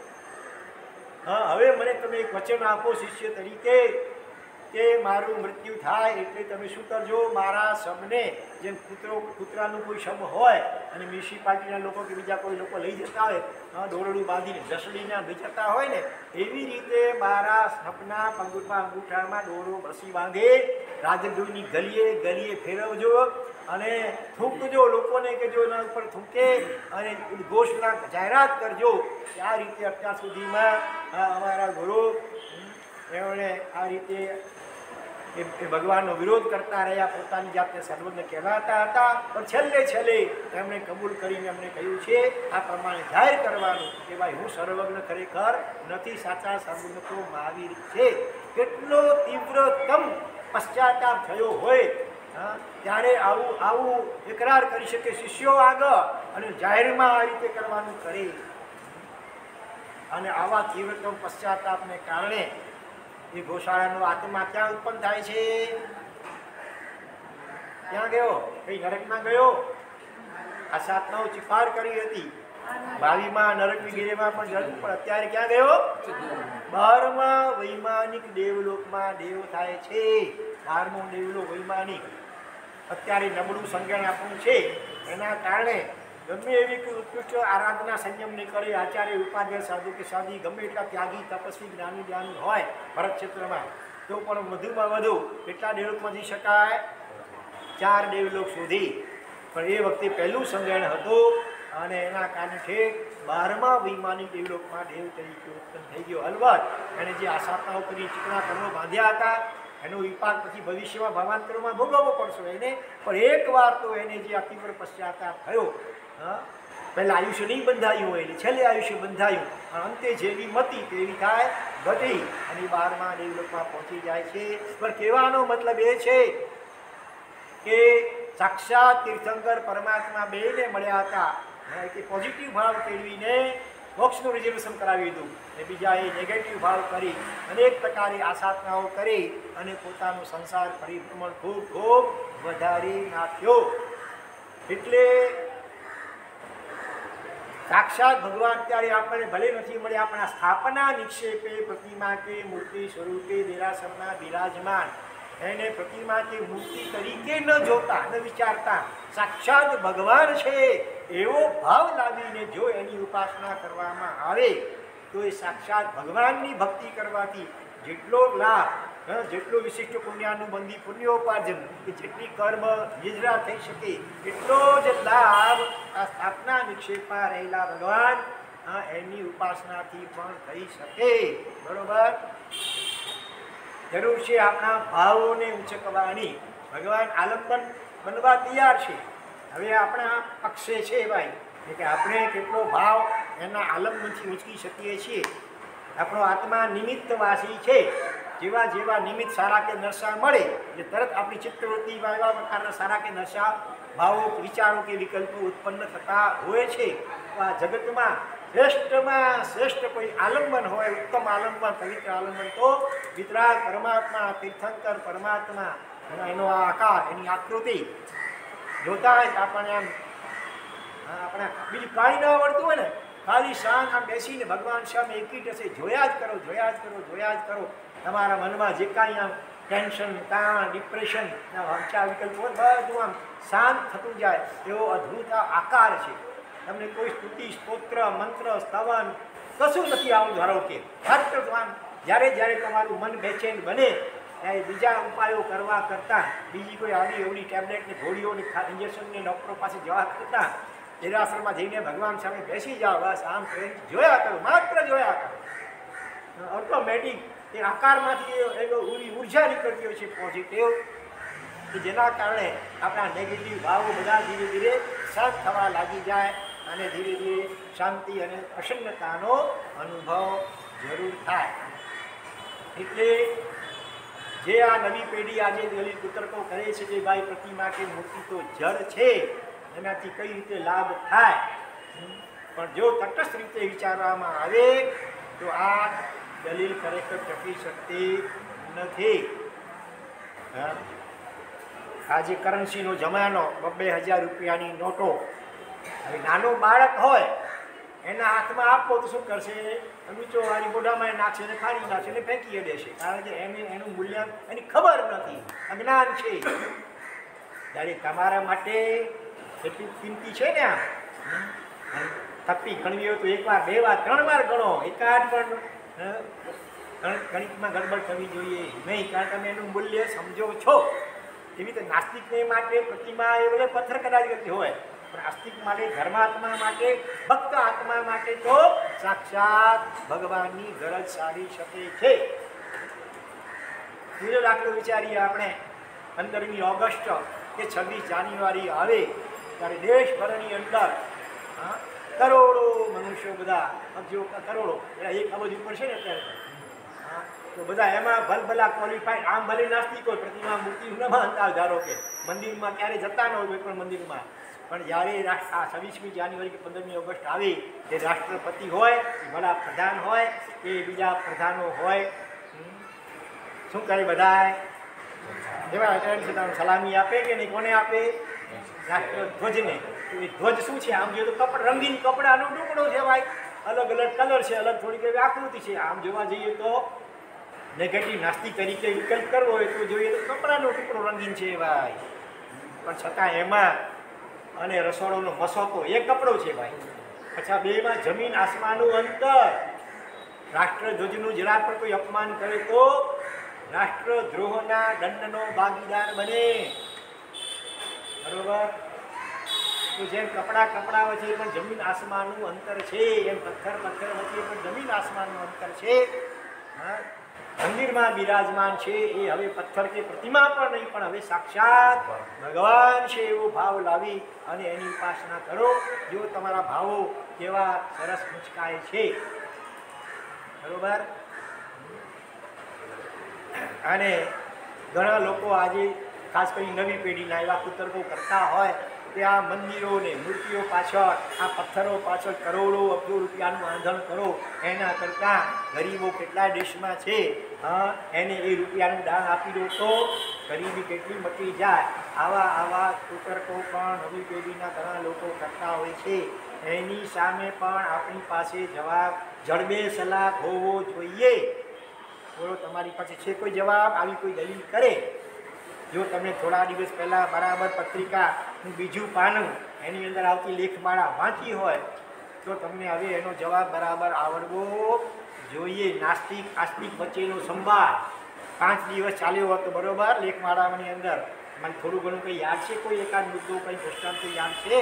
હા, હવે મને તમે એક વચન આપો શિષ્ય તરીકે કે મારું મૃત્યુ થાય એટલે તમે શું કરજો? મારા શબને જેમ કૂતરો કૂતરાનું કોઈ શબ હોય અને મ્યુનિસિપાલિટીના લોકો કે બીજા કોઈ લોકો લઈ જતા હોય, હા, દોરડું બાંધીને જસડીને લઈ જતા હોય ને એવી રીતે મારા શબના પંગુટમાં અંગૂઠામાં દોરડો રસી બાંધે રાજદ્રોહની ગલીએ ગલીએ ફેરવજો અને થૂંકજો લોકોને કે જો એના ઉપર થૂંકે અને ઘોષણા જાહેરાત કરજો કે આ રીતે અત્યાર સુધીમાં અમારા ગુરુ એમણે આ રીતે એ ભગવાનનો વિરોધ કરતા રહ્યા, પોતાની જાતને સર્વજ્ઞ કહેવાતા હતા. પણ છેલ્લે છેલ્લે એમણે કબૂલ કરીને એમણે કહ્યું છે આ પ્રમાણે જાહેર કરવાનું કે ભાઈ હું સર્વજ્ઞ ખરેખર નથી, સાચા સર્વજ્ઞ તો મહાવીર છે. કેટલો તીવ્રતમ પશ્ચાતાપ થયો હોય ત્યારે આવું આવું એકરાર કરી શકે શિષ્યો આગળ અને જાહેરમાં આ રીતે કરવાનું કરે. અને આવા તીવ્રતમ પશ્ચાતાપને કારણે એ ગોશાળાનો આત્મા ક્યાં ઉત્પન્ન થાય છે? ક્યાં ગયો? કઈ નરકમાં ગયો? આ સાધનાઓ ચિકાર કરી હતી ભાવિમાં નરક વગેરેમાં પણ જન્મ, પણ અત્યારે ક્યાં ગયો? બારમાં વૈમાનિક દેવલોકમાં દેવ થાય છે. બારમો દેવલોક વૈમાનિક અત્યારે નબળું સંજ્ઞાન આપણું છે એના કારણે ગમે એવી કોઈ ઉત્કૃષ્ટ આરાધના સંયમ નહીં કરે, આચાર્ય ઉપાધ્યાય સાધુ કે સાધી ગમે એટલા ત્યાગી તપસ્વી જ્ઞાની જ્ઞાની હોય ભરત ક્ષેત્રમાં તો પણ વધુમાં વધુ કેટલા દેવલોકમાં જઈ શકાય? ચાર દેવલોક સુધી. પણ એ વખતે પહેલું સંજ્ઞાન હતું અને એના કારણે ઠેક બારમા વૈમાનિક દેવલોકમાં દેવ તરીકે ઉત્પન્ન થઈ ગયો. અલબત્ત એણે જે આસાધનાઓ કરી ચીકણા કર્મો બાંધ્યા હતા એનો વિપાક પછી ભવિષ્યમાં ભાવાંતરોમાં ભોગવવો પડશે એને. પણ એક વાર તો એને જે અતિવર પશ્ચાતાપ થયો, હા, પહેલાં આયુષ્ય નહીં બંધાયું હોય એટલે છેલ્લે આયુષ્ય બંધાયું, અંતે જેવી મતી તેવી થાય ઘટી અને બારમા દેવલોકમાં પહોંચી જાય છે. પણ કહેવાનો મતલબ એ છે કે સાક્ષાત તીર્થંકર પરમાત્મા બેને મળ્યા હતા કે પોઝિટિવ ભાવ કેળવીને મોક્ષનું રિઝર્વેશન કરાવી દીધું અને બીજા એ નેગેટિવ ભાવ કરી અનેક પ્રકારે આસાધનાઓ કરી અને પોતાનો સંસાર પરિભ્રમણ ખૂબ ખૂબ વધારી નાખ્યો. એટલે સાક્ષાત ભગવાન ત્યારે આપણને ભલે નથી મળ્યા પણ આ સ્થાપના નિક્ષેપે પ્રતિમા કે મૂર્તિ સ્વરૂપે દેરાસરના બિરાજમાન એને પ્રતિમા કે મૂર્તિ તરીકે ન જોતા ન વિચારતા સાક્ષાત ભગવાન છે એવો ભાવ લાવીને જો એની ઉપાસના કરવામાં આવે તો એ સાક્ષાત ભગવાનની ભક્તિ કરવાથી જેટલો લાભ, જેટલો વિશિષ્ટ પુણ્યાનુબંધી પુણ્યોપાર્જન કે જેટલી કર્મ નિજરા થઈ શકે એટલો જ લાભ આ સ્થાપના નિક્ષેપમાં રહેલા ભગવાન એની ઉપાસનાથી પણ થઈ શકે. બરોબર? જરૂર છે આપણા ભાવોને ઉંચકવાની. ભગવાન આલંબન બનવા તૈયાર છે. હવે આપણા પક્ષે છે ભાઈ કે આપણે કેટલો ભાવ એના આલંબનથી ઉંચકી શકીએ છીએ. આપણો આત્મા નિમિત્તવાસી છે જેવા જેવા નિમિત્ત સારા કે નરસા મળે એટલે તરત આપણી ચિત્તવૃત્તિમાં એવા પ્રકારના સારા કે નરસા ભાવો વિચારો કે વિકલ્પો ઉત્પન્ન થતા હોય છે. આ જગતમાં શ્રેષ્ઠમાં શ્રેષ્ઠ કોઈ આલંબન હોય, ઉત્તમ આલંબન, પવિત્ર આલંબન તો વિતરાગ પરમાત્મા, તીર્થંકર પરમાત્મા, એનો આ આકાર, એની આકૃતિ જોતા જ આપણને આમ આપણે બીજું કાંઈ ન આવડતું હોય ને, ખાલી શાંત આમ બેસીને ભગવાન સામે એકીટ હશે, જોયા જ કરો, જોયા જ કરો, જોયા જ કરો. તમારા મનમાં જે કાંઈ આમ ટેન્શન, તાણ, ડિપ્રેશન, વાંચા વિકલ્પ હોય બધું આમ શાંત થતું જાય એવો અદ્ભુત આકાર છે. તમને કોઈ સ્તુતિ, સ્તોત્ર, મંત્ર, સ્તવન કશું નથી આવું ધારો કે ફક્ત આમ જ્યારે જ્યારે તમારું મન બેચેન બને ત્યારે બીજા ઉપાયો કરવા કરતાં, બીજી કોઈ આવી એવડી ટેબ્લેટને, ગોળીઓને, ઇન્જેક્શનને ડૉક્ટરો પાસે જવા કરતાં નિરાશ્રમમાં જઈને ભગવાન સામે બેસી જાઓ, બસ આમ કરીને જોયા કરો, માત્ર જોયા કરો. ઓટોમેટિક એ આકારમાંથી એનો ઉર્જા નીકળતી હોય છે પોઝિટિવ, કે જેના કારણે આપણા નેગેટિવ ભાવો બધા ધીરે ધીરે શાંત થવા લાગી જાય અને ધીરે ધીરે શાંતિ અને પ્રસન્નતાનો અનુભવ જરૂર થાય. એટલે જે આ નવી પેઢી આજે દલિત કુતર્કો કરે છે કે ભાઈ પ્રતિમા કે મૂર્તિ તો જળ છે, એનાથી કઈ રીતે લાભ થાય, પણ જો તટસ્થ રીતે વિચારવામાં આવે તો આ દલીલ ખરેખર ટકી શકતી નથી. આજે કરન્સીનો જમાનો, બબ્બે હજાર રૂપિયાની નોટો, હવે નાનું બાળક હોય એના હાથમાં આપો તો શું કરશે? ઊંચો વાળી મોઢામાં નાખશે ને ફાડી નાખશે ને ફેંકી દેશે, કારણ કે એને એનું મૂલ્ય એની ખબર નથી, અજ્ઞાન છે. જ્યારે તમારા માટે એટલી કિંમતી છે ને, આમ થપ્પી ગણવી હોય તો એક વાર, બે વાર, ત્રણ વાર ગણો, એકાદ પણ ગણિતમાં ગડબડ થવી જોઈએ નહીં, કારણ કે તમે એનું મૂલ્ય સમજો છો. એવી રીતે નાસ્તિકને માટે પ્રતિમા એ બધે પથ્થર કદાચ કરતી હોય, પણ આસ્તિક માટે, ધર્માત્મા માટે, ભક્ત આત્મા માટે તો સાક્ષાત ભગવાનની ગરજ સારી શકે છે. બીજો દાખલો વિચારીએ આપણે, પંદરમી ઓગસ્ટ કે છવ્વીસ જાન્યુઆરી આવે ત્યારે દેશભરની અંદર કરોડો મનુષ્યો, બધા અબજો કરોડો, એક અબજ ઉપર છે ને અત્યારે, તો બધા એમાં ભલભલા ક્વોલિફાઈડ, આમ ભલે નાસ્તિક હોય, પ્રતિમા મૂર્તિ ન માનતા, ધારો કે મંદિરમાં ક્યારે જતા ન હોય કોઈ પણ મંદિરમાં, પણ જ્યારે રાષ્ટ્ર આ છવ્વીસમી જાન્યુઆરી કે પંદરમી ઓગસ્ટ આવી, જે રાષ્ટ્રપતિ હોય, વડાપ્રધાન હોય, કે બીજા પ્રધાનો હોય, શું કરે બધા? જેવા સલામી આપે કે નહીં, કોને આપે? રાષ્ટ્રધ્વજને. એ ધ્વજ શું છે? આમ જોઈએ તો કપડ, રંગીન કપડાનો ટુકડો છે ભાઈ, અલગ અલગ કલર છે, અલગ થોડીક એવી આકૃતિ છે. આમ જોવા જઈએ તો નેગેટિવ નાસ્તિક તરીકે વિકલ્પ કરવો હોય તો જોઈએ તો કપડાનો ટુકડો રંગીન છે ભાઈ, પણ છતાં એમાં અને રસોડોનો મસોતો એ કપડો છે ભાઈ. અચ્છા, બેમાં જમીન આસમાનનું અંતર. રાષ્ટ્રધ્વજનું જરા પણ કોઈ અપમાન કરે તો રાષ્ટ્રદ્રોહના દંડનો ભાગીદાર બને. બરોબર? તો જેમ કપડા કપડા વચ્ચે પણ જમીન આસમાનનું અંતર છે, એમ પથ્થર પથ્થર વચ્ચે પણ જમીન આસમાનનું અંતર છે. હા, મંદિરમાં બિરાજમાન છે એ હવે પથ્થર કે પ્રતિમા પણ નહીં, પણ હવે સાક્ષાત ભગવાન છે એવો ભાવ લાવી અને એની ઉપાસના કરો. જો તમારા ભાવો કેવા સરસ મુચકાય છે. બરોબર? અને ઘણા લોકો આજે ખાસ કરી નવી પેઢીના એવા કુતર્કો કરતા હોય કે આ મંદિરોને મૂર્તિઓ પાછળ, આ પથ્થરો પાછળ કરોડો અબજો રૂપિયાનું આંધણ કરો, એના કરતાં ગરીબો કેટલા દેશમાં છે, હા, એને એ રૂપિયાનું દાન આપી દો તો ગરીબી કેટલી મટી જાય. આવા આવા કુતર્કો પણ નવી પેઢીના ઘણા લોકો કરતા હોય છે. એની સામે પણ આપણી પાસે જવાબ જડબે સલાહ હોવો જોઈએ. બોલો, તમારી પાસે છે કોઈ જવાબ? આવી કોઈ દલીલ કરે? જો તમે થોડા દિવસ પહેલાં બરાબર પત્રિકાનું બીજું પાનું, એની અંદર આવતી લેખમાળા વાંચી હોય તો તમને હવે એનો જવાબ બરાબર આવડવો જોઈએ. નાસ્તિક આસ્તિક વચ્ચેનો સંવાદ પાંચ દિવસ ચાલ્યો હતો, બરાબર? લેખમાળાની અંદર મને થોડું ઘણું કંઈ યાદ છે? કોઈ એકાદ મુદ્દો, કંઈ દ્રષ્ટાંત યાદ છે?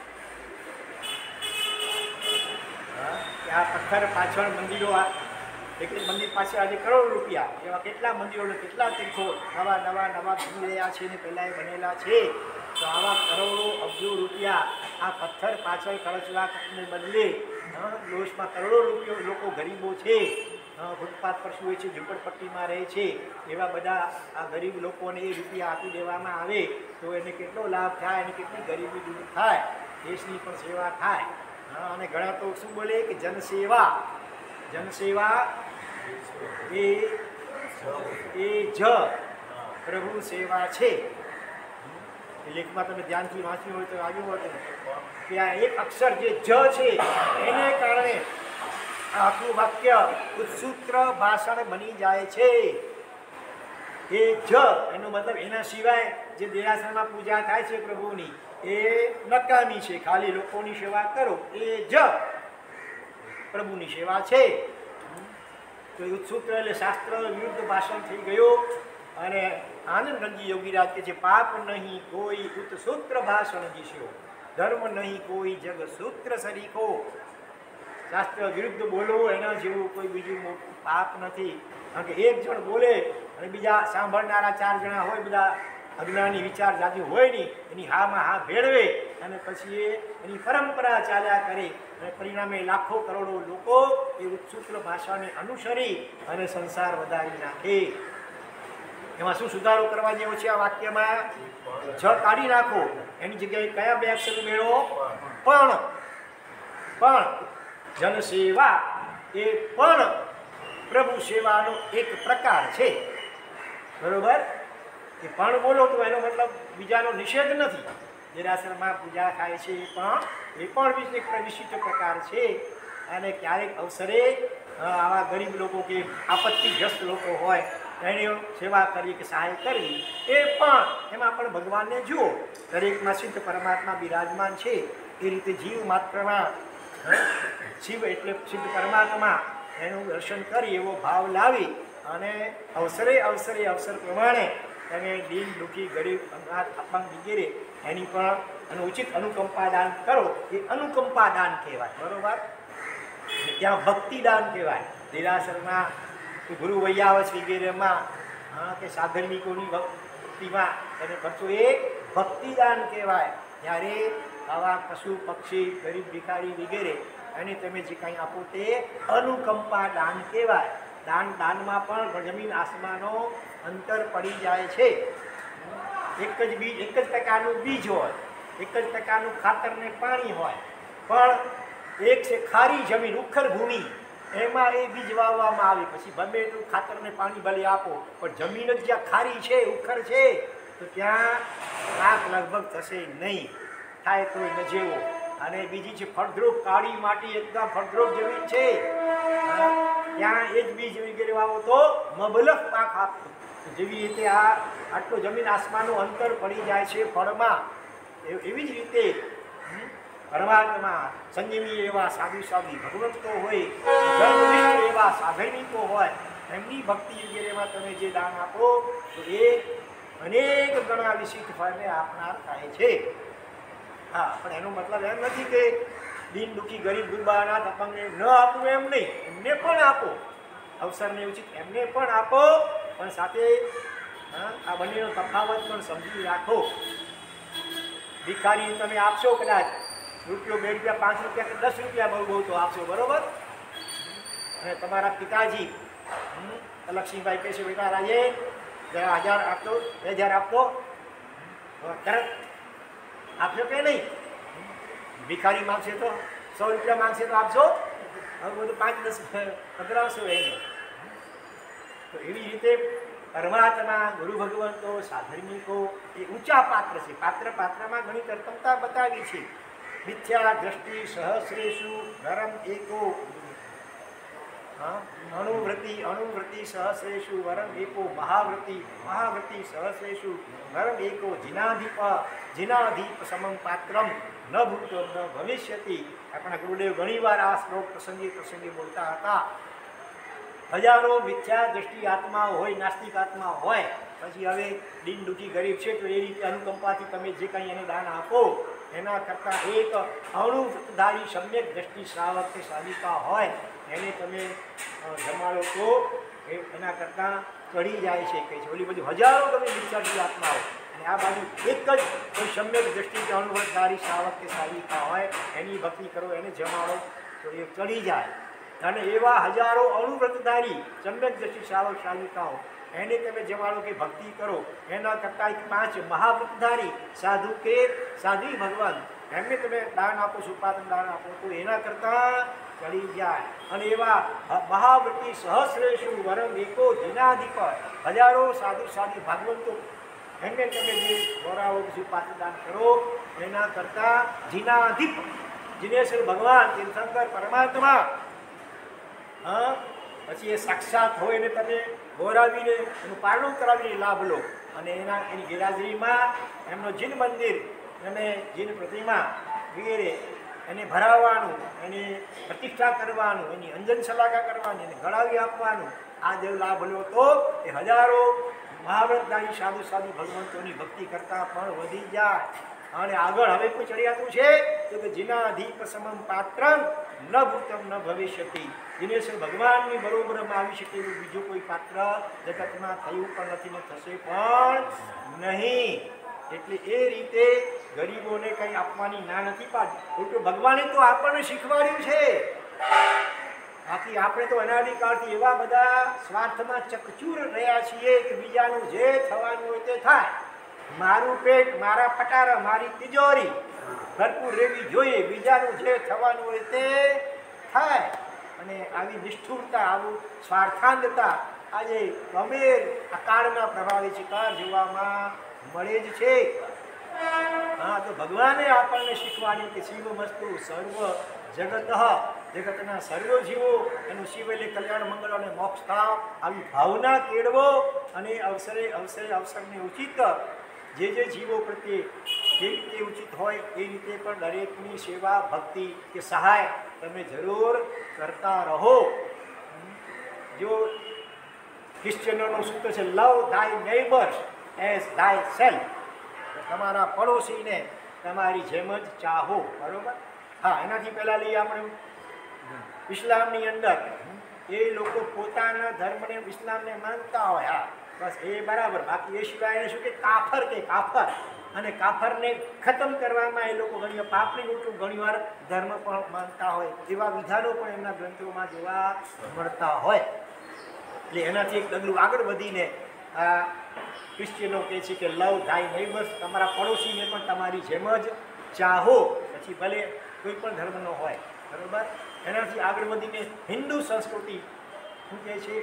આ પથ્થર પાછળ મંદિરો, એક મંદિર પાસે આજે કરોડ રૂપિયા, એવા કેટલા મંદિરોને કેટલા તીર્થો નવા નવા નવા બની રહ્યા છે ને પહેલાં એ બનેલા છે. તો આવા કરોડો અબજો રૂપિયા આ પથ્થર પાછળ ખર્ચવાને બદલે લોસમાં કરોડો રૂપિયા લોકો ગરીબો છે, ફૂટપાથ પર સૂવે છે, ઝૂંપડપટ્ટીમાં રહે છે, એવા બધા આ ગરીબ લોકોને એ રૂપિયા આપી દેવામાં આવે તો એને કેટલો લાભ થાય, એની કેટલી ગરીબી દૂર થાય, દેશની પણ સેવા થાય. હા, અને ઘણા તો શું બોલે કે જનસેવા, જનસેવા એ એ જ પ્રભુ સેવા છે. લેખમાં તમે ધ્યાનથી વાંચ્યું હોય તો આવ્યું હોય કે આ એક અક્ષર જે જ છે એને કારણે આખું વાક્ય ઉત્સૂત્ર ભાષણ બની જાય છે. એ જ એનો મતલબ એના સિવાય જે દેરાસરમાં પૂજા થાય છે પ્રભુની એ નકામી છે. ખાલી લોકોની સેવા કરો એ જ પ્રભુની સેવા છે. તો ઉત્સૂત્ર એટલે શાસ્ત્ર વિરુદ્ધ ભાષણ થઈ ગયું. અને આનંદરંજી યોગીરાજ કે છે પાપ નહીં કોઈ ઉત્સૂત્ર ભાષણ જીસ્યો, ધર્મ નહીં કોઈ જગ સૂત્ર સરીખો. શાસ્ત્ર વિરુદ્ધ બોલવું એના જેવું કોઈ બીજું મોટું પાપ નથી. કારણ કે એક જણ બોલે અને બીજા સાંભળનારા ચાર જણા હોય, બધા અજ્ઞાની વિચાર જાજુ હોય નહીં, એની હામાં હા ભેળવે અને પછી એ એની પરંપરા ચાલ્યા કરે અને પરિણામે લાખો કરોડો લોકો એ ઉત્સૂત્ર ભાષાને અનુસરી અને સંસાર વધારી નાખે. એમાં શું સુધારો કરવા જેવો છે? આ વાક્યમાં જ કાઢી નાખો, એની જગ્યાએ કયા બે અક્ષર ઉમેરો? પણ. પણ જનસેવા એ પણ પ્રભુ સેવાનો એક પ્રકાર છે. બરોબર? એ પણ બોલો તો એનો મતલબ બીજાનો નિષેધ નથી. દેરાસરમાં પૂજા થાય છે એ પણ એ પણ એક વિશિષ્ટ પ્રકાર છે. અને ક્યારેક અવસરે આવા ગરીબ લોકો કે આપત્તિગ્રસ્ત લોકો હોય એની સેવા કરવી કે સહાય કરવી એ પણ, એમાં પણ ભગવાનને જુઓ. દરેકમાં સિદ્ધ પરમાત્મા બિરાજમાન છે. એ રીતે જીવ માત્રમાં શિવ એટલે સિદ્ધ પરમાત્મા એનું દર્શન કરી એવો ભાવ લાવી અને અવસરે અવસરે અવસર પ્રમાણે તમે દીન દુઃખી ગરીબ અનાથ અપંગ વગેરે એની પણ એનું ઉચિત અનુકંપા દાન કરો. એ અનુકંપા દાન કહેવાય. બરોબર? ત્યાં ભક્તિદાન કહેવાય. દેરાસરમાં કે ગુરુ વૈયાવસ વગેરેમાં કે સાધર્મિકોની ભક્તિમાં તમે કરશો એ ભક્તિદાન કહેવાય. ત્યારે આવા પશુ પક્ષી ગરીબ ભિખારી વગેરે અને તમે જે કંઈ આપો તે અનુકંપા દાન કહેવાય. દાન દાનમાં પણ જમીન આસમાનો અંતર પડી જાય છે. એક જ બીજ, એક જ પ્રકારનું બીજ હોય, એક જ પ્રકારનું ખાતર ને પાણી હોય, પણ એક છે ખારી જમીન, ઉખર ભૂમિ, એમાં એ બીજ વાવવામાં આવે. પછી ગમે એટલું ખાતર ને પાણી ભલે આપો પણ જમીન જ જ્યાં ખારી છે, ઉખર છે, તો ત્યાં પાક લગભગ થશે નહીં, થાય તો ન જેવો. અને બીજી છે ફળદ્રુપ કાળી માટી, એકદમ ફળદ્રુપ જમીન છે, ત્યાં એ જ બીજ વગેરે વાવો તો મબલખ પાક આપતો. જેવી રીતે આ આટલું જમીન આસમાનનું અંતર પડી જાય છે ફળમાં, એવી જ રીતે પરમાત્મા સંયમી એવા સાધુ સાધુ ભગવંતો હોય, ધર્મનિષ્ઠ એવા સાધર્મિકો હોય, એમની ભક્તિ વગેરેમાં તમે જે દાન આપો તો એ અનેક ગણા વિશિષ્ટ ફળને આપનાર થાય છે. હા, પણ એનો મતલબ એમ નથી કે દીન દુઃખી ગરીબ ગુરબા અનાથ અપંગને ન આપવું એમ નહીં, એમને પણ આપો. અવસરને ઉચિત એમને પણ આપો, પણ સાથે આ બંનેનો તફાવત પણ સમજી રાખો. ભિખારી તમે આપશો કદાચ રૂપિયો બે રૂપિયા પાંચ રૂપિયા કે દસ રૂપિયા બહુ બહુ તો આપશો, બરોબર? અને તમારા પિતાજી લક્ષ્મીભાઈ કહે છે બેટા રાજે હજાર આપતો, બે હજાર આપતો, તરત આપશો કે નહીં? ભિખારી માંગશે તો સો રૂપિયા માંગશે તો આપશો? હવે બધું પાંચ દસ પધરાવશો એને. તો એવી રીતે પરમાત્મા ગુરુ ભગવંતો સાધર્મિકો એ ઊંચા પાત્ર છે. પાત્ર પાત્રમાં ઘણી તરતમતા બતાવી છે. મિથ્યા દ્રષ્ટિ સહસ્રેશુ નરમ એકો, અણુવ્રતિ અણુવ્રતિ સહસ્રેશુ વરમ એકો, મહાવ્રતિ મહાવ્રતિ સહસ્રેશુ વરમ એકો, જીનાધીપ જીનાધીપ સમમ પાત્રમ ન ભૂતો ન ભવિષ્યતિ. આપણા ગુરુદેવ ઘણીવાર આ શ્લોક પ્રસંગે પ્રસંગે બોલતા હતા. હજારો મિથ્યા દ્રષ્ટિ આત્માઓ હોય, નાસ્તિક આત્મા હોય, પછી હવે દીન દુઃખી ગરીબ છે તો એ રીતે અનુકંપાથી તમે જે કંઈ એને દાન આપો એના કરતાં એક અણુધારી સમ્યક દ્રષ્ટિ શ્રાવક કે સાધિકા હોય એને તમે જમાડો તો એ એના કરતાં ચડી જાય છે. કહે છે ઓલી બધી હજારો તમે મિથ્યાથી આત્માઓ અને આ બાજુ એક જ કોઈ સમ્યક દ્રષ્ટિ કે અણુધારી શ્રાવક કે સાધિકા હોય એની ભક્તિ કરો, એને જમાડો તો એ ચડી જાય. અને એવા હજારો અણુવ્રતધારી સમ્યક દ્રષ્ટિ શ્રાવક શ્રાવિકાઓ એને તમે જમાડો કે ભક્તિ કરો. એના કરતાં પાંચ મહાવ્રતધારી સાધુ કે સાધ્વી ભગવાન એમને તમે દાન આપો, સુપાત્ર દાન આપો તો એના કરતાં ચડી જાય. અને એવા મહાવ્રતી સહસ્રેશુ વરમ એકો દિનાધિપ હજારો સાધુ સાધુ ભાગવંતો એમને તમે જે ગૌરાવો સુપાત્ર દાન કરો એના કરતાં જીનાધિપ જીનેશ્વર ભગવાન તીર્થંકર પરમાત્મા હા પછી એ સાક્ષાત હોય ને તમે ગૌરાવીને એનું પારણું કરાવીને લાભ લો. અને એના એની ગેરહાજરીમાં એમનો જીન મંદિર અને જીન પ્રતિમા વગેરે એને ભરાવવાનું, એની પ્રતિષ્ઠા કરવાનું, એની અંજન શલાકા કરવાની, એને ઘડાવી આપવાનું, આ જે લાભ લો તો એ હજારો મહાવ્રતધારી સાધુ સાધુ ભગવંતોની ભક્તિ કરતાં પણ વધી જાય. અને આગળ હવે કોઈ ચડિયાતું છે તો કે જીનાધીપ સમમ પાત્રમ ન ભૂતમ ન ભવિષ્યતિ. દિનેશ્વર ભગવાનની બરોબરમાં આવી શકે એવું બીજું કોઈ પાત્ર જગતમાં થયું પણ નથી ને થશે પણ નહીં. એટલે એ રીતે ગરીબોને કંઈ આપવાની ના નથી પાડી. ઉલટું ભગવાને તો આપણને શીખવાડ્યું છે. બાકી આપણે તો અનાદિકાળથી એવા બધા સ્વાર્થમાં ચકચૂર રહ્યા છીએ કે બીજાનું જે થવાનું હોય તે થાય, મારું પેટ, મારા પટારા, મારી તિજોરી ભરપૂર રહેવી જોઈએ, બીજાનું જે થવાનું હોય તે થાય. અને આવી નિષ્ઠુરતા, આવું સ્વાર્થાંધતા આજે ગમે આ કાળના પ્રભાવે શિકાર જોવામાં મળે જ છે. હા, તો ભગવાને આપણને શીખવાડ્યું કે શિવ મસ્તુ સર્વ જગત જગતના સર્વ જીવો એનું શિવ એટલે કલ્યાણ મંગળ અને મોક્ષ થાવ આવી ભાવના કેળવો. અને અવસરે અવસરે અવસરને ઉચિત જે જે જીવો પ્રત્યે જે રીતે ઉચિત હોય એ રીતે પણ દરેકની સેવા ભક્તિ કે સહાય તમે જરૂર કરતા રહો. જો ક્રિશ્ચનોનું સૂત્ર છે લવ થાય નેબર્સ એઝ થાય સેલ્ફ, તમારા પડોશીને તમારી જેમ જ ચાહો. બરોબર? હા, એનાથી પહેલાં લઈએ આપણે ઇસ્લામની અંદર એ લોકો પોતાના ધર્મને ઇસ્લામને માનતા હોય, હા બસ એ બરાબર. બાકી એ સિવાય એને શું કે કાફર કે કાફર, અને કાફરને ખતમ કરવામાં એ લોકો ઘણી પાપની ઉલટું ઘણીવાર ધર્મ પણ માનતા હોય. એવા વિધાનો પણ એમના ગ્રંથોમાં જોવા મળતા હોય. એટલે એનાથી એક ડગલું આગળ વધીને આ ક્રિશ્ચિયનો કહે છે કે લવ થાય નેબર્સ, તમારા પડોશીને પણ તમારી જેમ જ ચાહો, પછી ભલે કોઈ પણ ધર્મનો હોય. બરાબર? એનાથી આગળ વધીને હિન્દુ સંસ્કૃતિ શું કહે છે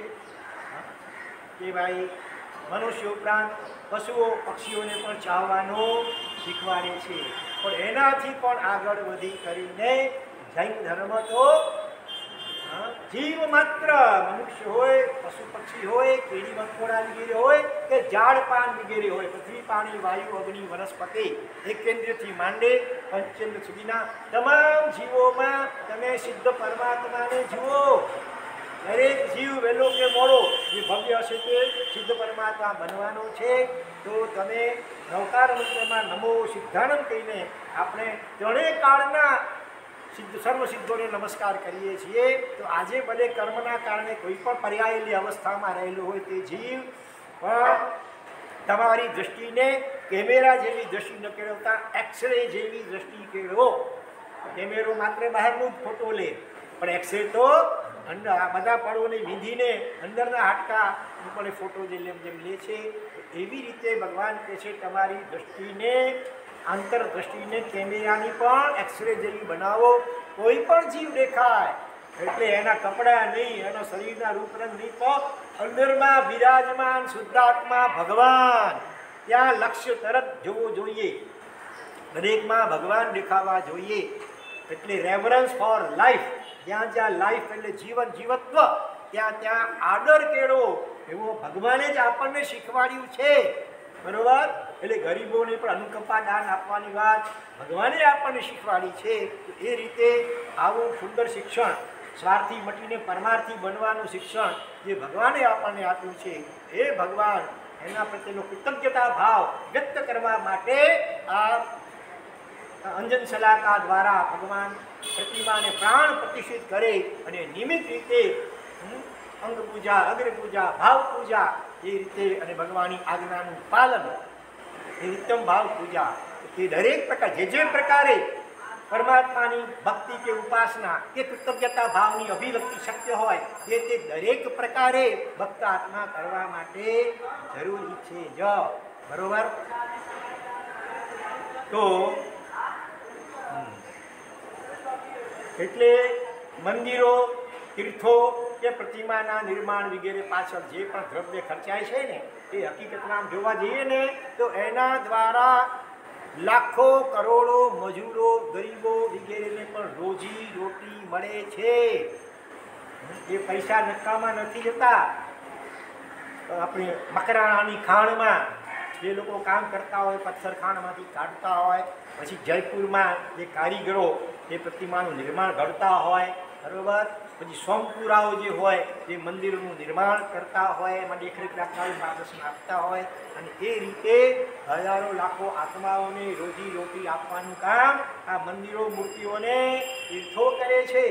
કે ભાઈ મનુષ્ય ઉપરાંત પશુઓ પક્ષીઓને પણ ચાહવાનું શીખવાડે છે. પણ એનાથી પણ આગળ વધી કરીને જૈન ધર્મ તો જીવ માત્ર મનુષ્ય હોય, પશુ પક્ષી હોય, કીડી મકોડા વગેરે હોય કે ઝાડ પાન વગેરે હોય, પૃથ્વી પાણી વાયુ અગ્નિ વનસ્પતિ એક કેન્દ્રથી માંડે પંચેન્દ્ર સુધીના તમામ જીવોમાં તમે સિદ્ધ પરમાત્માને જુઓ. દરેક જીવ વહેલો કે મોડો જે ભવ્ય હશે તે સિદ્ધ પરમાત્મા બનવાનો છે. તો તમે નવકાર મંત્રમાં નમો સિદ્ધાનંદ કહીને આપણે ત્રણેય કાળના સિદ્ધ સર્વ સિદ્ધોને નમસ્કાર કરીએ છીએ. તો આજે ભલે કર્મના કારણે કોઈ પણ પર્યાયેલી અવસ્થામાં રહેલો હોય તે જીવ પણ તમારી દૃષ્ટિને કેમેરા જેવી દૃષ્ટિ ન કેળવતા એક્સરે જેવી દૃષ્ટિ કેળવો. કેમેરો માત્ર બહારનું જ ફોટો લે, પણ એક્સરે તો અંદર આ બધા પળોને વિંધીને અંદરના હાડકા પણ ફોટો જે જેમ જેમ લે છે એવી રીતે ભગવાન કહે છે તમારી દૃષ્ટિને, આંતરદ્રષ્ટિને કેમેરાની પણ એક્સરે જેવી બનાવો. કોઈ પણ જીવ દેખાય એટલે એના કપડાં નહીં, એના શરીરના રૂપરંગ નહીં, તો અંદરમાં બિરાજમાન શુદ્ધાત્મા ભગવાન ત્યાં લક્ષ્ય તરત જોવું જોઈએ. દરેકમાં ભગવાન દેખાવા જોઈએ. એટલે રેવરન્સ ફોર લાઈફ, જ્યાં જ્યાં લાઈફ એટલે જીવન જીવત્વ, ત્યાં ત્યાં આદર કેળવો એવો ભગવાને જ આપણને શીખવાડ્યું છે. બરોબર? એટલે ગરીબોને પણ અનુકંપા દાન આપવાની વાત ભગવાને આપણને શીખવાડી છે. તો એ રીતે આવું સુંદર શિક્ષણ, સ્વાર્થી મટીને પરમાર્થી બનવાનું શિક્ષણ જે ભગવાને આપણને આપ્યું છે, એ ભગવાન એના પ્રત્યેનો કૃતજ્ઞતા ભાવ વ્યક્ત કરવા માટે આ અંજન શલાકા દ્વારા ભગવાન પ્રતિમાને પ્રાણ પ્રતિષ્ઠિત કરે અને નિમિત્ત રીતે અંગ પૂજા, અગ્ર પૂજા, ભાવ પૂજા એ રીતે અને ભગવાનની આજ્ઞાનું પાલન એ ઉત્તમ ભાવ પૂજા એ દરેક પ્રકાર જે જે પ્રકારે પરમાત્માની ભક્તિ કે ઉપાસના કે કૃતજ્ઞતા ભાવની અભિવ્યક્તિ શક્ય હોય તે તે દરેક પ્રકારે ભક્ત આત્મા કરવા માટે જરૂરી છે જ. બરોબર. તો એટલે મંદિરો, તીર્થો કે પ્રતિમાના નિર્માણ વગેરે પાછળ જે પણ દ્રવ્ય ખર્ચાય છે ને એ હકીકતમાં જોવા જઈએ ને તો એના દ્વારા લાખો કરોડો મજૂરો, ગરીબો વગેરેને પણ રોજી રોટી મળે છે. એ પૈસા નકામા નથી જતા. આપણે મકરાણાની ખાણમાં જે લોકો કામ કરતા હોય, પથ્થર ખાણમાંથી કાઢતા હોય, પછી જયપુરમાં જે કારીગરો એ પ્રતિમાનું નિર્માણ ઘડતા હોય, બરોબર, પછી સોમપુરાઓ જે હોય જે મંદિરોનું નિર્માણ કરતા હોય, એમાં દેખરેખ રાખતા હોય, માર્ગદર્શન આપતા હોય, અને એ રીતે હજારો લાખો આત્માઓને રોજી રોટી આપવાનું કામ આ મંદિરો, મૂર્તિઓને તીર્થો કરે છે.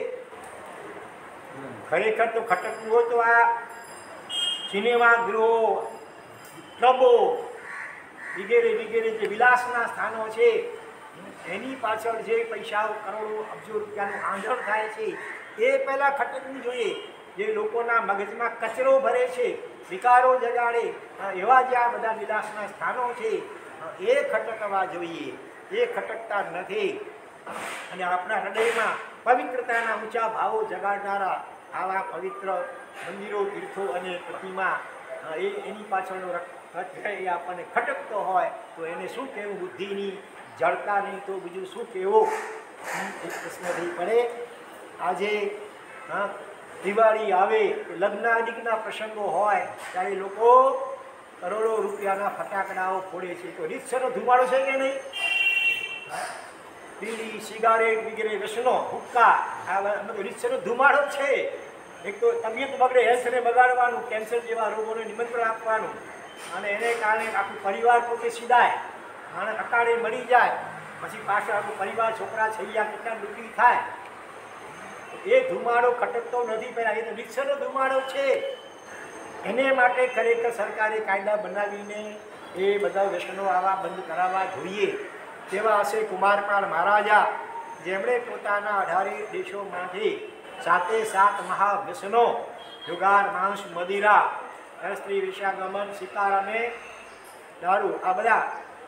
ખરેખર તો ખટકવું હોય તો આ સિનેમા ગૃહો, ક્લબો વગેરે વગેરે જે વિલાસના સ્થાનો છે એની પાછળ જે પૈસાઓ, કરોડો, અબજો રૂપિયાનું આંધણ થાય છે એ પહેલાં ખટકવું જોઈએ. જે લોકોના મગજમાં કચરો ભરે છે, વિકારો જગાડે, એવા જે આ બધા વિલાસના સ્થાનો છે એ ખટકવા જોઈએ. એ ખટકતા નથી. અને આપણા હૃદયમાં પવિત્રતાના ઊંચા ભાવો જગાડનારા આવા પવિત્ર મંદિરો, તીર્થો અને પ્રતિમા એ એની પાછળનો એ આપણને ખટકતો હોય તો એને શું કહેવું? બુદ્ધિની જડતા, નહીં તો બીજું શું કહેવું? એક પ્રશ્ન થઈ પડે. આજે હા દિવાળી આવે, લગ્નાદિકના પ્રસંગો હોય ત્યારે લોકો કરોડો રૂપિયાના ફટાકડાઓ ફોડે છે. તો રીતસરનો ધુમાડો છે કે નહીં? બીડી, સિગારેટ વગેરે વ્યસનો, હુક્કા, આ બધું રીતસરનો ધુમાડો છે. એક તો તબિયત બગડે, હેલ્થને બગાડવાનું, કેન્સર જેવા રોગોને નિમંત્રણ આપવાનું, અને એને કારણે આખું પરિવાર પોતે સીધાય, અને અકાળે મરી જાય, પછી પાછળ આખું પરિવાર, છોકરા, છૈયા કેટલા દુઃખી થાય. એ ધુમાડો ખટકતો નથી પહેલાં, એ તો રીતસરનો ધુમાડો છે. એને માટે ખરેખર સરકારે કાયદા બનાવીને એ બધા વ્યસનો આવા બંધ કરાવવા જોઈએ. તેવા હશે કુમારપાળ મહારાજા, જેમણે પોતાના અઢારે દેશોમાંથી સાતે સાત મહાવ્યસનો, જુગાર, માંસ, મદિરા, સ્ત્રી વિષયાગમન, શિકાર અને દારૂ, આ બધા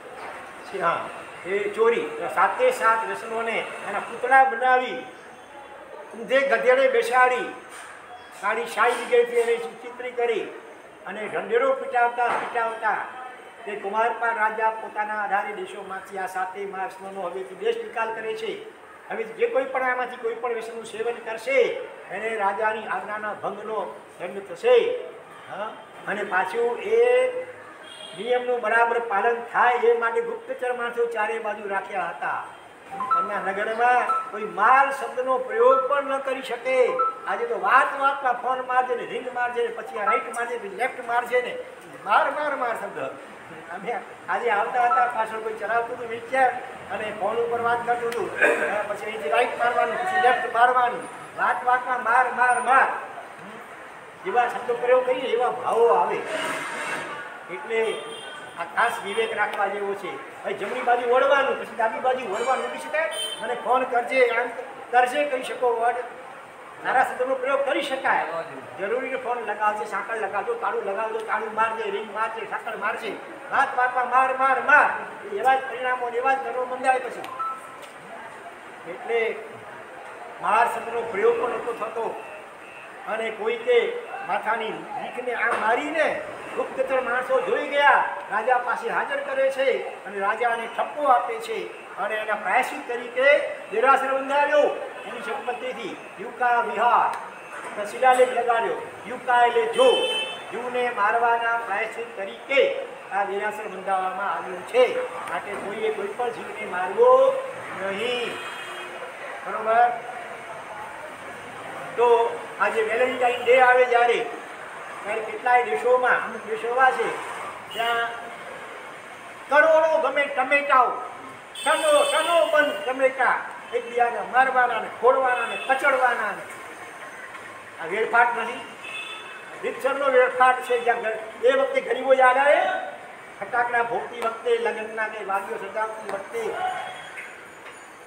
હા એ ચોરી, સાતે સાત વ્યસનોને એના પૂતળા બનાવી, ઊંધે ગધેડે બેસાડી, સાડી શાહી જગ્યાએથી એને ચિત્રી કરી અને ઢંઢેરો પીટાવતા પીટાવતા તે કુમારપાળ રાજા પોતાના અઢારે દેશોમાંથી આ સાતે મહાવ્યસનોનો હવેથી દેશ નિકાલ કરે છે. હવે જે કોઈ પણ આમાંથી કોઈ પણ વ્યસનનું સેવન કરશે એને રાજાની આજ્ઞાના ભંગનો દંડ થશે. હા, અને પાછું એ નિયમનું બરાબર પાલન થાય એ માટે ગુપ્તચર માણસો ચારે બાજુ રાખ્યા હતા. એમના નગરમાં કોઈ માલ શબ્દનો પ્રયોગ પણ ન કરી શકે. આજે તો વાત વાતમાં ફોન મારજે ને, રિંગ મારજે ને, પછી આ રાઈટ મારજે, લેફ્ટ મારજે ને, માર માર માર શબ્દ. અમે આજે આવતા હતા, પાછળ કોઈ ચલાવતું હતું વિચાર અને ફોન ઉપર વાત કરતું હતું, પછી અહીંથી રાઈટ મારવાનું, પછી લેફ્ટ મારવાનું, વાત વાતમાં માર માર માર જેવા શબ્દો પ્રયોગ કરીએ એવા ભાવો આવે. એટલે આ ખાસ વિવેક રાખવા જેવો છે. ભાઈ જમણી બાજુ વળવાનું, પછી ડાબી બાજુ વળવાનું, ઉભી શકાય, મને ફોન કરજે, આમ કરજે કહી શકો, વર્ડ સારા શબ્દનો પ્રયોગ કરી શકાય. જરૂરી ફોન લગાવશે, સાંકળ લગાવજો, તાળું લગાવજો, તાળું મારજે, રીંગ મારજે, સાંકળ મારજે, વાત વાતમાં માર માર માર, એવા જ પરિણામો, એવા જ ધર્મો બંધાય પછી. એટલે માર શબ્દનો પ્રયોગ પણ નહોતો થતો. અને કોઈ કે માથાની લીખને આમ મારીને ગુપ્તચર માણસો જોઈ ગયા, રાજા પાસે હાજર કરે છે અને રાજાને ઠપકો આપે છે, અને એના પ્રાયશ્ચિત તરીકે દેરાસર બંધાવ્યો એની સંપત્તિથી. યુકા વિહાર શિલાલેખ લગાડ્યો, યુકા એટલે જો, જૂને મારવાના પ્રાયશ્ચિત તરીકે આ દેરાસર બંધાવવામાં આવ્યું છે. માટે કોઈએ કોઈ પણ જીવને મારવો નહીં. બરોબર. તો આજે વેલેન્ટાઇન ડે આવે જ્યારે ત્યારે કેટલાય દેશોમાં, અમુક દેશો એવા છે ત્યાં કરોડો ગમે ટમેટાઓ, ટનો ટનો બંધ ટમેટા એકબીજાને મારવાના ને ખોડવાના ને કચડવાના ને. આ વેડફાટ નથી, રીતસરનો વેડફાટ છે. જ્યાં એ વખતે ગરીબો યાદ આવે, ફટાકડા ભોગતી વખતે, લગ્નના કે વાદીઓ સજાવતી વખતે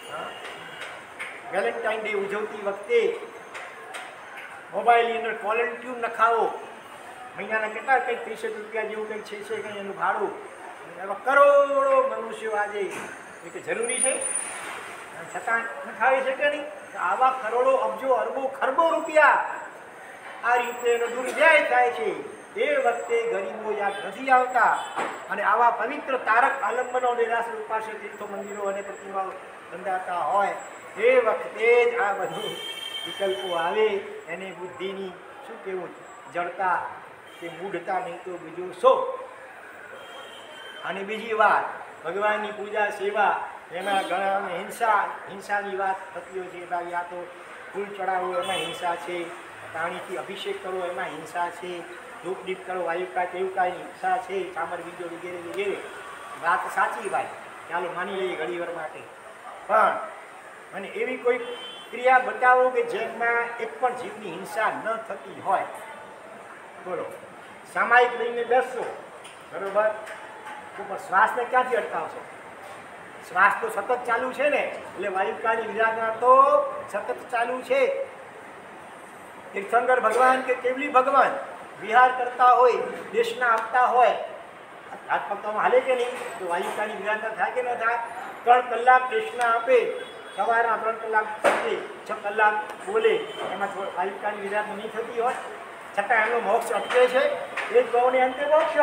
હા, વેલેન્ટાઇન ડે ઉજવતી વખતે મોબાઈલની અંદર કોલર ટ્યુન નખાવો, મહિનાના કેટલા કંઈક ત્રીસેક રૂપિયા જેવું કંઈક છે છે કંઈ એનું ભાડું, એવા કરોડો મનુષ્યો આજે એ કે જરૂરી છે છતાં નખાવી શકે નહીં. આવા કરોડો અબજો અરબો ખરબો રૂપિયા આ રીતે એનો દુર્વ્યય થાય છે. એ વખતે ગરીબો યાદ નથી આવતા અને આવા પવિત્ર તારક આલંબનો દેરાસર પાસે તીર્થો મંદિરો અને પ્રતિમાઓ બંધાતા હોય એ વખતે જ આ બધું વિકલ્પો આવે. એને બુદ્ધિની શું કહેવું જડતા કે મૂઢતા, નહીં તો બીજું શું. અને બીજી વાત, ભગવાનની પૂજા સેવા એમાં ઘણા હિંસા હિંસાની વાત થતી હોય છે. ભાઈ આ તો ફૂલ ચડાવવું એમાં હિંસા છે, પાણીથી અભિષેક કરવો એમાં હિંસા છે, ધૂપ દીપ કરો વાયુકા તેવું કાંઈ હિંસા છે, ચામર બીજો વગેરે વગેરે. વાત સાચી ભાઈ, ચાલો માની લઈએ ઘડીવાર માટે. પણ અને એવી કોઈ ક્રિયા બતાવો કે જેમાં એક પણ જીવની હિંસા ન થતી હોય. બોલો, સામાયિક લઈને બેસશો બરોબર, તો પણ શ્વાસને ક્યાંથી અટકાવશો? શ્વાસ તો સતત ચાલુ છે ને, એટલે વાયુકાની વિરાધના તો સતત ચાલુ છે. તીર્થંકર ભગવાન કે કેવલી ભગવાન વિહાર કરતા હોય, દેશના આપતા હોય, હાથ પગમાં હાલે કે નહીં, તો વાયુકાની વિરાધના થાય કે ન થાય? ત્રણ કલાક દેશના આપે, સવારના ત્રણ કલાક થશે, છ કલાક બોલે, એમાં વાયુકાની વિરાધના નહીં થતી હોય, છતાં એમનો મોક્ષ અટકે છે. એ જ ગૌને અંતે મોક્ષ.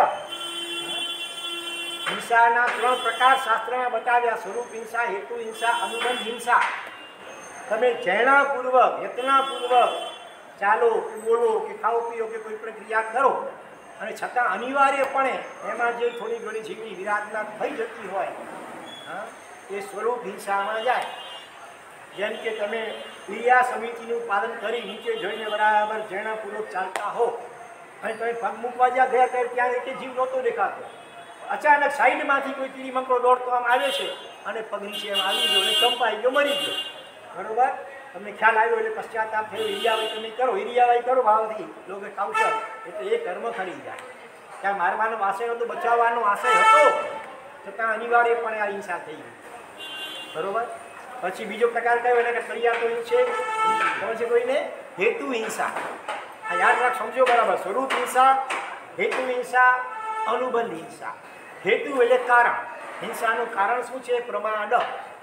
હિંસાના ત્રણ પ્રકાર શાસ્ત્રમાં બતાવ્યા: સ્વરૂપ હિંસા, હેતુ હિંસા, અનુબંધ હિંસા. તમે જૈણાપૂર્વક યત્નાપૂર્વક ચાલો કે બોલો કે ખાઓ પીઓ કે કોઈ પણ ક્રિયા કરો અને છતાં અનિવાર્યપણે એમાં જે થોડી ઘણી જીવની વિરાધના થઈ જતી હોય હા એ સ્વરૂપ હિંસામાં જાય. જેમ કે તમે ક્રિયા સમિતિનું પાલન કરી નીચે જોઈને બરાબર જૈણાપૂર્વક ચાલતા હો અને તમે પગ મૂકવા જ્યાં ગયા ત્યારે ત્યાં એક જીવ નહોતો દેખાતો, અચાનક સાઈડમાંથી કોઈ કીડી મકડો દોડતો આમ આવે છે અને પગ નીચે એમ આવી ગયો અને કંપાઈ ગયો, મરી ગયો. બરોબર, તમને ખ્યાલ આવ્યો એટલે પશ્ચાતાપ થયો. હિરિયાવાઈ તમે કરો, હિરિયાવાઈ કરો ભાવથી લોકો કૌશલ, એટલે એ કર્મ ખરી જાય. ત્યાં મારવાનો આશય નહોતો, બચાવવાનો આશય હતો, છતાં અનિવાર્યપણે આ હિંસા થઈ ગઈ. બરોબર. પછી બીજો પ્રકાર કયો એને કે તળિયાતો છે ખબર છે કોઈને? હેતુ હિંસા. આ યાદ રાખ, સમજો બરાબર. સ્વરૂપ હિંસા, હેતુ હિંસા, અનુબંધ હિંસા. હેતુ એટલે કારણ. હિંસાનું કારણ શું છે? પ્રમાદ.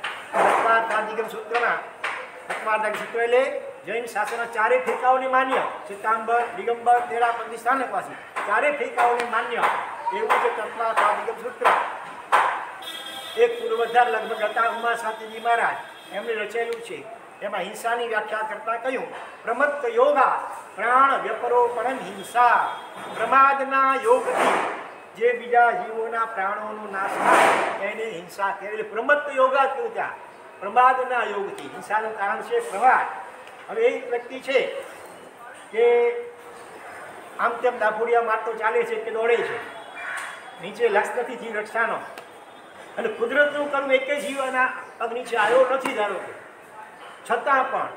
નિગમ સૂત્રના તત્વાર્થક સૂત્ર એટલે જૈન શાસનના ચારે ફેકાઓને માન્ય. સિતાંબર, દિગંબર, તેરાપંથી, સ્થાનકવાસી ચારે ફેકાઓને માન્ય એવું છે તત્વાર્થક નિગમ સૂત્ર. એક પૂર્વધાર લગભગ હતા ઉમા શાંતિજી મહારાજ, એમણે રચેલું છે. એમાં હિંસાની વ્યાખ્યા કરતા કહ્યું: પ્રમત્ત યોગા પ્રાણ વ્યપરોપણમ હિંસા. પ્રમાદના યોગથી જે બીજા જીવોના પ્રાણોનો નાશ થાય એને હિંસા કહેવાય. પ્રમત્ત યોગા કયું ત્યાં? પ્રમાદના યોગથી. હિંસાનું કારણ છે પ્રમાદ. હવે એક વ્યક્તિ છે કે આમ તેમ દાફોડિયા મારતો ચાલે છે કે દોડે છે, નીચે લક્ષ નથી જીવ રક્ષાનો, અને કુદરતનું કરવું એક જીવ એના પગ નીચે આવ્યો નથી ધારો કે, છતાં પણ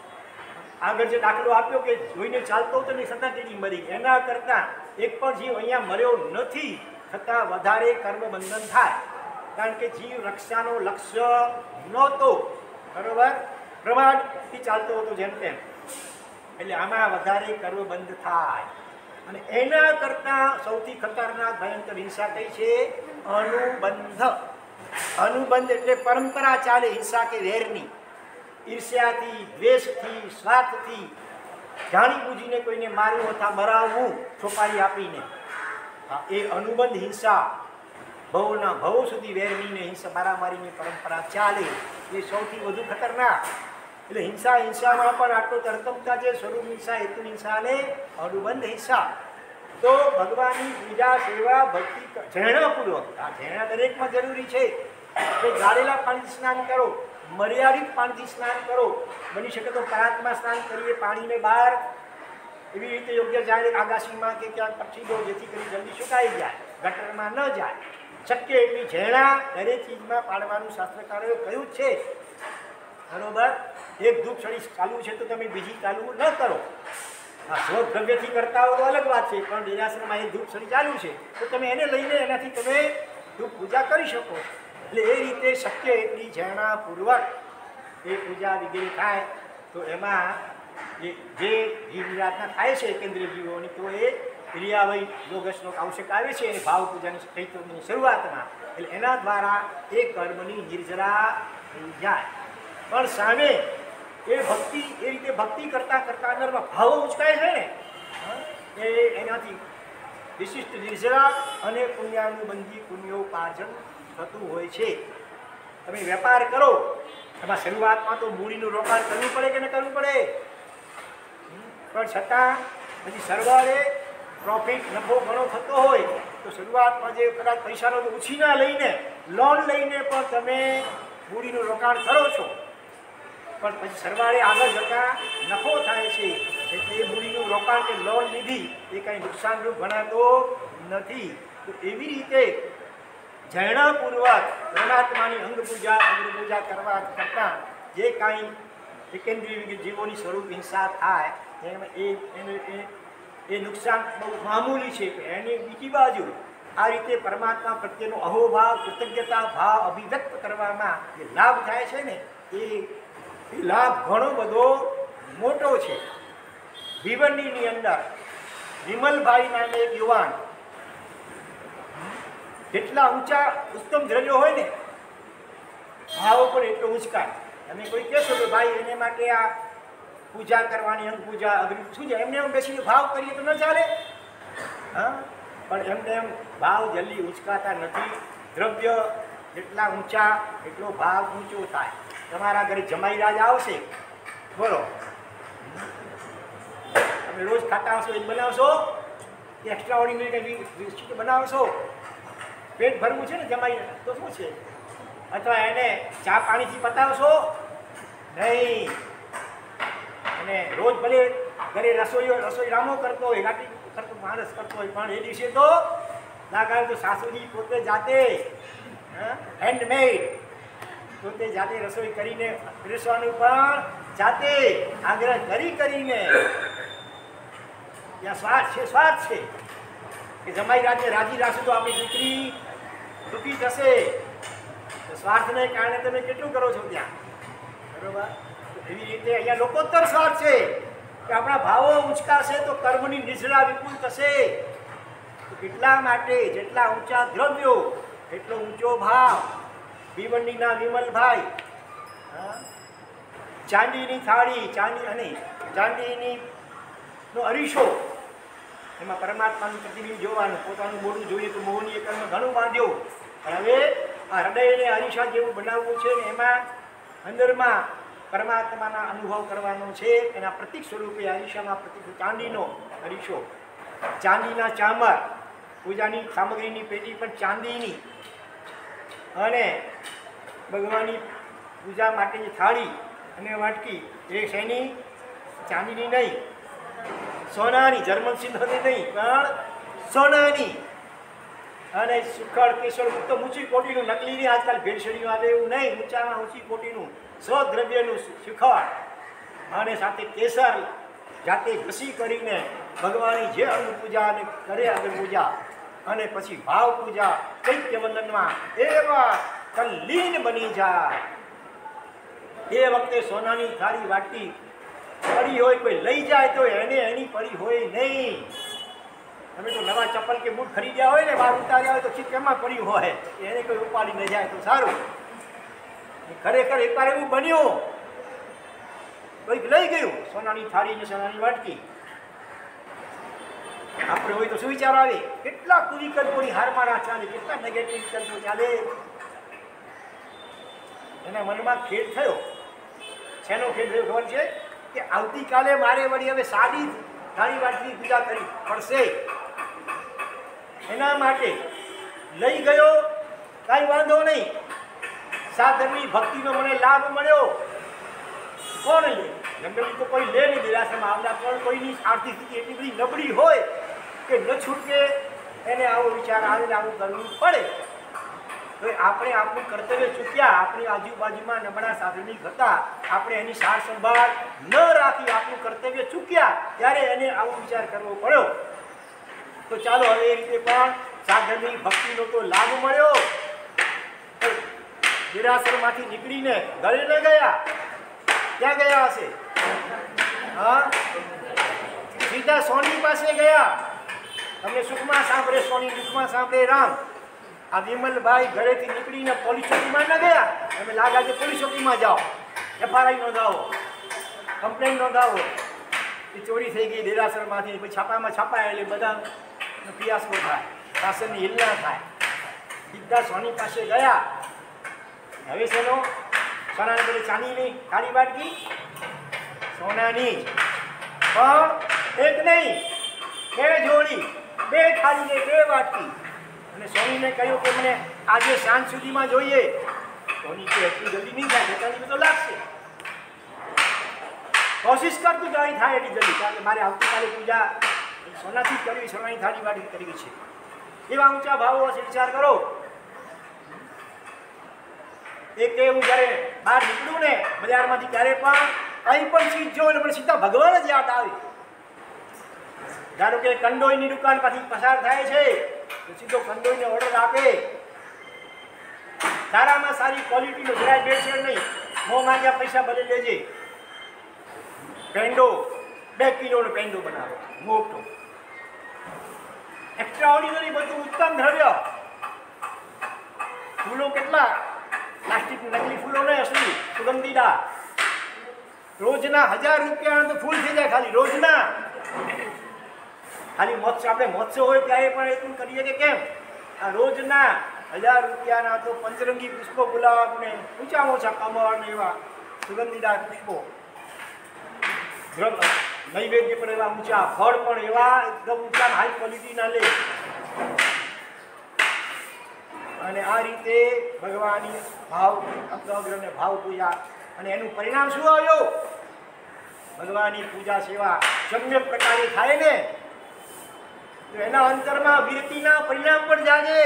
આગળ જે દાખલો આપ્યો કે જોઈને ચાલતો હતો ને છતાં તેની મરી, એના કરતાં એક પણ જીવ અહીંયા મર્યો નથી છતાં વધારે કર્મ બંધન થાય, કારણ કે જીવ રક્ષાનો લક્ષ્ય નહોતો. બરોબર, પ્રમાણથી ચાલતો હતો જેમ તેમ, એટલે આમાં વધારે કર્મ બંધ થાય. અને એના કરતાં સૌથી ખતરનાક ભયંકર હિંસા કઈ છે? અનુબંધ. અનુબંધ એટલે પરંપરા ચાલે હિંસા કે વેરની, ઈર્ષ્યાથી, દ્વેષથી, સ્વાર્થથી જાણી બૂજીને કોઈને મારવું અથવા મરાવવું છોપારી આપીને, એ અનુબંધ હિંસા. ભવના ભવ સુધી વેરવીને હિંસા મારામારીની પરંપરા ચાલે, એ સૌથી વધુ ખતરનાક. એટલે હિંસા હિંસામાં પણ આટલો તરતમતા છે: સ્વરૂપ હિંસા, હેતુ હિંસા અને અનુબંધ હિંસા. તો ભગવાનની પૂજા સેવા ભક્તિ જૈણાપૂર્વક, આ જૈણા દરેકમાં જરૂરી છે કે ગાળેલા પાણીથી સ્નાન કરો, મર્યાદિત પાણીથી સ્નાન કરો, બની શકે તો પરાતમાં સ્નાન કરીએ, પાણીને બહાર એવી રીતે યોગ્ય જાય આગાશીમાં કે ક્યાંક પક્ષી દો, જેથી કરી જલ્દી સુકાઈ જાય, ગટરમાં ન જાય. શક્ય એટલી જૈણા દરેક ચીજમાં પાડવાનું શાસ્ત્રકારોએ કહ્યું જ છે. બરોબર, એક ધૂપ છડી ચાલુ છે તો તમે બીજી ચાલુ ન કરો. હા, સ્વર્ગ દ્રવ્યથી કરતા હો તો અલગ વાત છે, પણ દેરાસરમાં એક ધૂપ છડી ચાલુ છે તો તમે એને લઈને એનાથી તમે ધૂપ પૂજા કરી શકો. એટલે એ રીતે શક્ય એટલી જૈણાપૂર્વક એ પૂજા વગેરે થાય તો એમાં જે જે જીવરાતના થાય છે કેન્દ્રીય જીવોની તો એ ક્રિયાવય યોગ શ્લોક આવશ્યક આવે છે અને ભાવ પૂજાની ચૈત્રની શરૂઆતમાં એટલે એના દ્વારા એ કર્મની નિર્જરા થઈ જાય. પણ સામે એ ભક્તિ એ રીતે ભક્તિ કરતાં કરતાં અંદરમાં ભાવો ઉચકાય છે ને એ એનાથી વિશિષ્ટ નિર્જરા અને પુણ્યાનુબંધી પુણ્યોપાર્જન થતું હોય છે. તમે વેપાર કરો એમાં શરૂઆતમાં તો મૂડીનું રોકાણ કરવું પડે કે ન કરવું પડે, પણ છતાં પછી સરવાળે પ્રોફિટ નફો ઘણો થતો હોય તો શરૂઆતમાં જે કદાચ પૈસાનો તો ઉછીના લઈને લોન લઈને પણ તમે મૂડીનું રોકાણ કરો છો, પણ પછી સરવાળે આગળ જતાં નફો થાય છે એટલે એ મૂડીનું રોકાણ કે લોન લીધી એ કાંઈ નુકસાનરૂપ ગણાતો નથી. તો એવી રીતે જૈણાપૂર્વક પરમાત્માની અંગ પૂજા અંગ પૂજા કરવા કરતાં જે કાંઈ એકેન્દ્રીય જીવોની સ્વરૂપ હિંસા થાય એમાં એ એને એ નુકસાન બહુ મામૂલી છે. કે એની બીજી બાજુ આ રીતે પરમાત્મા પ્રત્યેનો અહોભાવ કૃતજ્ઞતા ભાવ અભિવ્યક્ત કરવામાં જે લાભ થાય છે ને એ લાભ ઘણો બધો મોટો છે. ભીવંડીની અંદર વિમલભાઈ નામે એક યુવાન જેટલા ઊંચા ઉત્તમ દ્રવ્યો હોય ને ભાવો પણ એટલો ઊંચકાય. તમે કોઈ કહેશો કે ભાઈ એને માટે આ પૂજા કરવાની અંગ પૂજા અગ્નિ શું છે એમને એમ બેસીને ભાવ કરીએ તો ન ચાલે. હા, પણ એમને એમ ભાવ જલ્દી ઉંચકાતા નથી. દ્રવ્ય જેટલા ઊંચા એટલો ભાવ ઊંચો થાય. તમારા ઘરે જમાઈ રાજ આવશે, બોલો તમે રોજ ખાતા હશો એ બનાવશો કે એક્સ્ટ્રા ઓર્ડિનરી કંઈ બનાવશો? પેટ ભરવું છે ને જમાઈ તો શું છે? અથવા એને ચા પાણીથી પતાવશો? નહીં. અને રોજ ભલે ઘરે રસોઈઓ રસોઈ રામો કરતો હોય, લાટી કરતો માણસ કરતો હોય, પણ એ દિવસે તો ના તો સાસુજી પોતે જાતે હેન્ડમેડ પોતે જાતે રસોઈ કરીને પીરસવાનું પણ જાતે આગ્રહ કરી કરીને ત્યાં સ્વાદ છે સ્વાદ છે કે જમાઈ રાજને રાજી રાખશું તો આપણી દીકરી દુઃખી થશે. સ્વાર્થને કારણે તમે કેટલું કરો છો ત્યાં, બરોબર? એવી રીતે અહીંયા લોકોત્તર સ્વાર્થ છે કે આપણા ભાવો ઊંચકાશે તો કર્મની નિજરા વિપુલ થશે. એટલા માટે જેટલા ઊંચા દ્રવ્યો એટલો ઊંચો ભાવ. ભીવંડીના વિમલભાઈ ચાંદીની થાળી ચાંદી અને ચાંદીની નો અરીસો એમાં પરમાત્માનું પ્રતિબિંબ જોવાનું, પોતાનું મોઢું જોઈએ તો મોહનીય કર્મ ઘણું બાંધ્યો. પણ હવે આ હૃદયને અરીસા જેવું બનાવવું છે ને એમાં અંદરમાં પરમાત્માના અનુભવ કરવાનો છે. એના પ્રતિક સ્વરૂપે અરીસામાં પ્રતિક ચાંદીનો અરીસો, ચાંદીના ચામર, પૂજાની સામગ્રીની પેટી પણ ચાંદીની, અને ભગવાનની પૂજા માટેની થાળી અને વાટકી એ શેની? ચાંદીની નહીં, સોનાની, જર્મન સિલ્વરની નહીં પણ સોનાની. અને સુખડ કેસર ઉત્તમ ઊંચી કોટીનું, નકલીની આજકાલ ભેળસેળીઓ આવે એવું નહીં, ઊંચામાં ઊંચી કોટીનું સો દ્રવ્યનું શિખર અને સાથે કેસર જાતે ઘસી કરીને ભગવાનની જે અંગ પૂજા અને કરે અંગ પૂજા અને પછી ભાવ પૂજા ચૈત્ય વંદનમાં એવા તલ્લીન બની જાય. એ વખતે સોનાની થાળી વાટકી પડી હોય કોઈ લઈ જાય તો એને એની પડી હોય નહીં. તમે તો નવા ચપ્પલ કે બૂટ ખરીદ્યા હોય ને બહાર ઉતાર્યા હોય તો ચીજ કેમાં પડી હોય, એને કોઈ ઉપાડી ન જાય તો સારું. ખરેખર એકવાર એવું બન્યું, કોઈક લઈ ગયું સોનાની થાળી ને સોનાની વાટકી. આપણે હોય તો શું વિચાર આવે? કેટલા કુવિકલ્પોની હારમાળા ચાલે, કેટલા નેગેટિવ વિકલ્પો ચાલે. એના મનમાં ખેદ થયો. શેનો ખેદ થયો ખબર છે? કે આવતીકાલે મારે વળી હવે સાદી થાળી વાટકી પૂજા કરી પડશે. એના માટે લઈ ગયો, કાંઈ વાંધો નહીં, સાધનની ભક્તિનો મને લાભ મળ્યો. કોણ લે? જનરલી તો કોઈ લે નહીં, નિરાશામાં આવનાર પણ કોઈની આર્થિક સ્થિતિ એટલી બધી નબળી હોય કે ન છૂટકે એને આવો વિચાર આવીને આવું કરવું પડે. તો આપણે આપણું કર્તવ્ય ચૂક્યા, આપણી આજુબાજુમાં નબળા સાધનની હતા, આપણે એની સાર સંભાળ ન રાખી આપણું કર્તવ્ય ચૂક્યા, ત્યારે એને આવો વિચાર કરવો પડ્યો. તો ચાલો હવે એ રીતે પણ સાધનની ભક્તિનો તો લાભ મળ્યો. નિરાશ્રમમાંથી નીકળીને ઘરે ન ગયા, ક્યાં ગયા હશે? હા, સીધા સોની પાસે ગયા. તમને સુખમાં સાંભળે સોની, દુઃખમાં સાંભળે રામ. આ વિમલભાઈ ઘરેથી નીકળીને પોલીસ ચોકીમાં ન ગયા. તમે લાગે છે પોલીસ ચોકીમાં જાઓ, એફઆરઆઈ નોંધાવો, કમ્પ્લેન નોંધાવો એ ચોરી થઈ ગઈ દેરાસરમાંથી. પછી છાપામાં છાપાય એટલે બધા ફિયાસ્કો થાય, શાસનની હિલના થાય. સીધા સોની પાસે ગયા. હવે શેનો? સોનાને બધી ચાંદીની થાળી વાટકી, સોનાની પણ એક નહીં બે જોડી, બે થાળી ને બે વાટકી. અને સોનીને કહ્યું કે મને આજે સાંજ સુધીમાં જોઈએ. સોની કે એટલી જલ્દી નહીં થાય, બેતાલીસ તો લાગશે. કોશિશ કરતું કે અહીં થાય એટલી જલ્દી, કારણ કે મારે આવતીકાલે પૂજા સોનાથી જ કરવી, સોનાની થાળી વાટકી કરવી છે. એવા ઊંચા ભાવો હશે, વિચાર કરો. એક કે હું જ્યારે બહાર નીકળું ને બજારમાંથી ત્યારે પણ કંઈ પણ ચીજ જોઉં એટલે મને સીધા ભગવાન જ યાદ આવે. ધારો કે કંડોઈની દુકાન પાછી પસાર થાય છે તો સીધો કંડોઈને ઓર્ડર આપે. સારામાં સારી ક્વોલિટીનો જરાય બેડશીટ નહીં, મોં માંગ્યા પૈસા ભલે લેજે. પેંડો બે કિલોનો પેંડો બનાવે મોટો, એક્સ્ટ્રા ઓર્ડિનરી, બધું ઉત્તમ દ્રવ્ય. ફૂલો કેટલા પ્લાસ્ટિક નકલી ફૂલો ને અસલી સુગંધીદાર. રોજના હજાર રૂપિયા તો ફૂલ થઈ જાય ખાલી રોજના. ખાલી મોત્સવ, આપણે મોત્સવ હોય ત્યારે પણ એટલું કરીએ કે કેમ? આ રોજના હજાર રૂપિયાના તો પંચરંગી પુષ્પો ગુલાબ આપણે ઊંચામાં ઓછા કમળ ને એવા સુગંધીદાર પુષ્પો, નૈવેદ્ય પણ એવા ઊંચા, ફળ પણ એવા એકદમ ઊંચા હાઈ ક્વોલિટીના લે. અને આ રીતે ભગવાનની ભાવ અગ્રને ભાવ પૂજા. અને એનું પરિણામ શું આવ્યું? ભગવાનની પૂજા સેવા સમ્યક પ્રકારે થાય ને તો એના અંતરમાં વિરતિના પરિણામ પણ જાગે.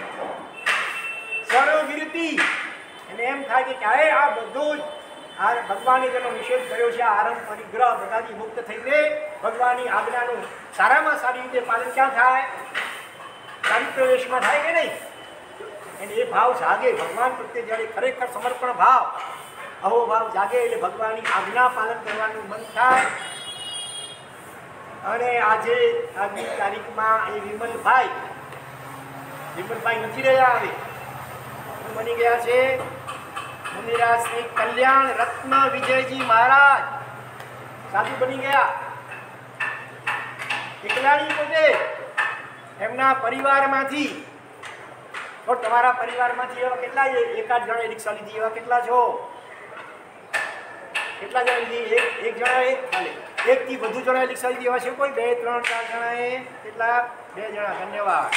સર્વ વિરતિ. અને એમ થાય કે ક્યારે આ બધું જ આ ભગવાને તેનો નિષેધ કર્યો છે, આરંભ પરિગ્રહ બધાથી મુક્ત થઈને ભગવાનની આજ્ઞાનું સારામાં સારી રીતે પાલન ક્યાં થાય? ચારિત્ર વેશમાં થાય કે નહીં? અને એ ભાવ જાગે ભગવાન પ્રત્યે. જ્યારે ખરેખર સમર્પણ ભાવ, અહો ભાવ જાગે એટલે ભગવાનની આજ્ઞા પાલન કરવાનું મન થાય. અને આજે આજની તારીખમાં એ વિમલભાઈ વિમલભાઈ નથી રહ્યા, હવે બની ગયા છે મુનિરાજ શ્રી કલ્યાણ રત્ન વિજયજી મહારાજ. સાધુ બની ગયા. એકલાણી પોતે એમના પરિવારમાંથી, તો તમારા પરિવારમાંથી એવા કેટલા? એકાદ જણાએ રિક્ષા લીધી, એવા કેટલા છો? કેટલા જણા લીધી? એક એક જણાએ ખાલી એકથી વધુ જણાએ રિક્ષા લીધી એવા છે કોઈ? બે ત્રણ ચાર જણાએ? કેટલા? બે જણા. ધન્યવાદ.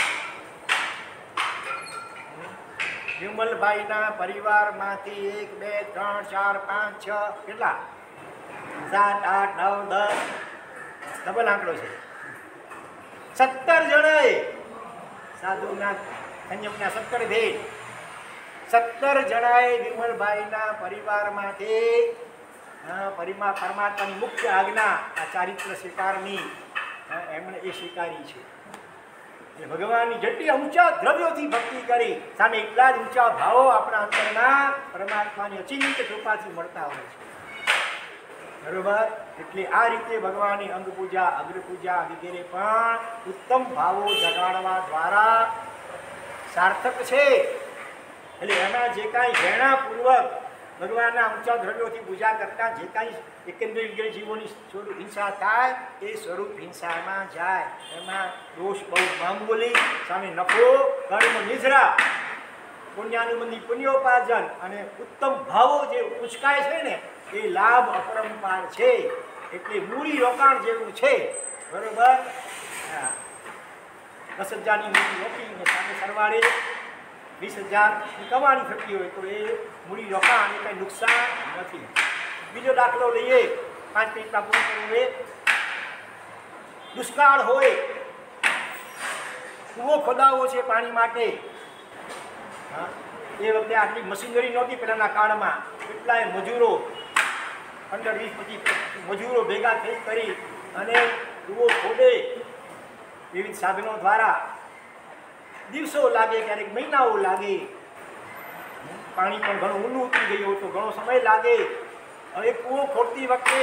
વિમલભાઈના પરિવારમાંથી એક બે ત્રણ ચાર પાંચ છ કેટલા? સાત આઠ નવ દસ, ડબલ આંકડો છે. સત્તર જણાએ સાધુના સંયમના સત્તર ભેદ, સત્તર જણાએ વિમલભાઈના પરિવારમાંથી પરિમા પરમાત્માની મુખ્ય આજ્ઞા આ ચારિત્ર સ્વીકારની એમણે એ સ્વીકારી છે. એ ભગવાનની જેટલી ઊંચા દ્રવ્યોથી ભક્તિ કરી સામે એટલા જ ઊંચા ભાવો આપણા અંતરના પરમાત્માની અચિંત્ય કૃપાથી મળતા હોય છે. બરોબર? એટલે આ રીતે ભગવાનની અંગ પૂજા, અગ્ર પૂજા વગેરે પણ ઉત્તમ ભાવો જગાડવા દ્વારા સાર્થક છે. એટલે એમાં જે કાંઈ ઘેણાપૂર્વક ભગવાનના ઊંચા દ્રવ્યોથી પૂજા કરતા જે કાંઈ એકંદરીય જીવોની સ્વરૂપ હિંસા થાય એ સ્વરૂપ હિંસામાં જાય. એમાં દોષ બહુ મામૂલી, સામે નફો, કર્મ નિજરા, પુણ્યાનુબંધી પુણ્યોપાર્જન અને ઉત્તમ ભાવો જે ઉચકાય છે ને એ લાભ અપરંપાર છે. એટલે મૂડી રોકાણ જેવું છે. બરોબર? હા, દસ હજારની મૂડી રોકીને સામે સરવાળે વીસ હજાર કમાણી થતી હોય તો એ મૂડી રોકાણ એ કંઈ નુકસાન નથી. બીજો દાખલો લઈએ, પાંચ મિનિટમાં પૂરું કરવું હોય. દુષ્કાળ હોય, કૂવો ખોદાવો છે પાણી માટે. હા, એ વખતે આટલી મશીનરી નહોતી પહેલાંના કાળમાં. કેટલાય મજૂરો, પંદર વીસ પચીસ મજૂરો ભેગા થઈ કરી અને કૂવો ખોદે વિવિધ સાધનો દ્વારા. દિવસો લાગે, ક્યારેક મહિનાઓ લાગે. પાણી પણ ઘણું ઊંડું ઉતરી ગયું તો ઘણો સમય લાગે. હવે કૂવો ખોદતી વખતે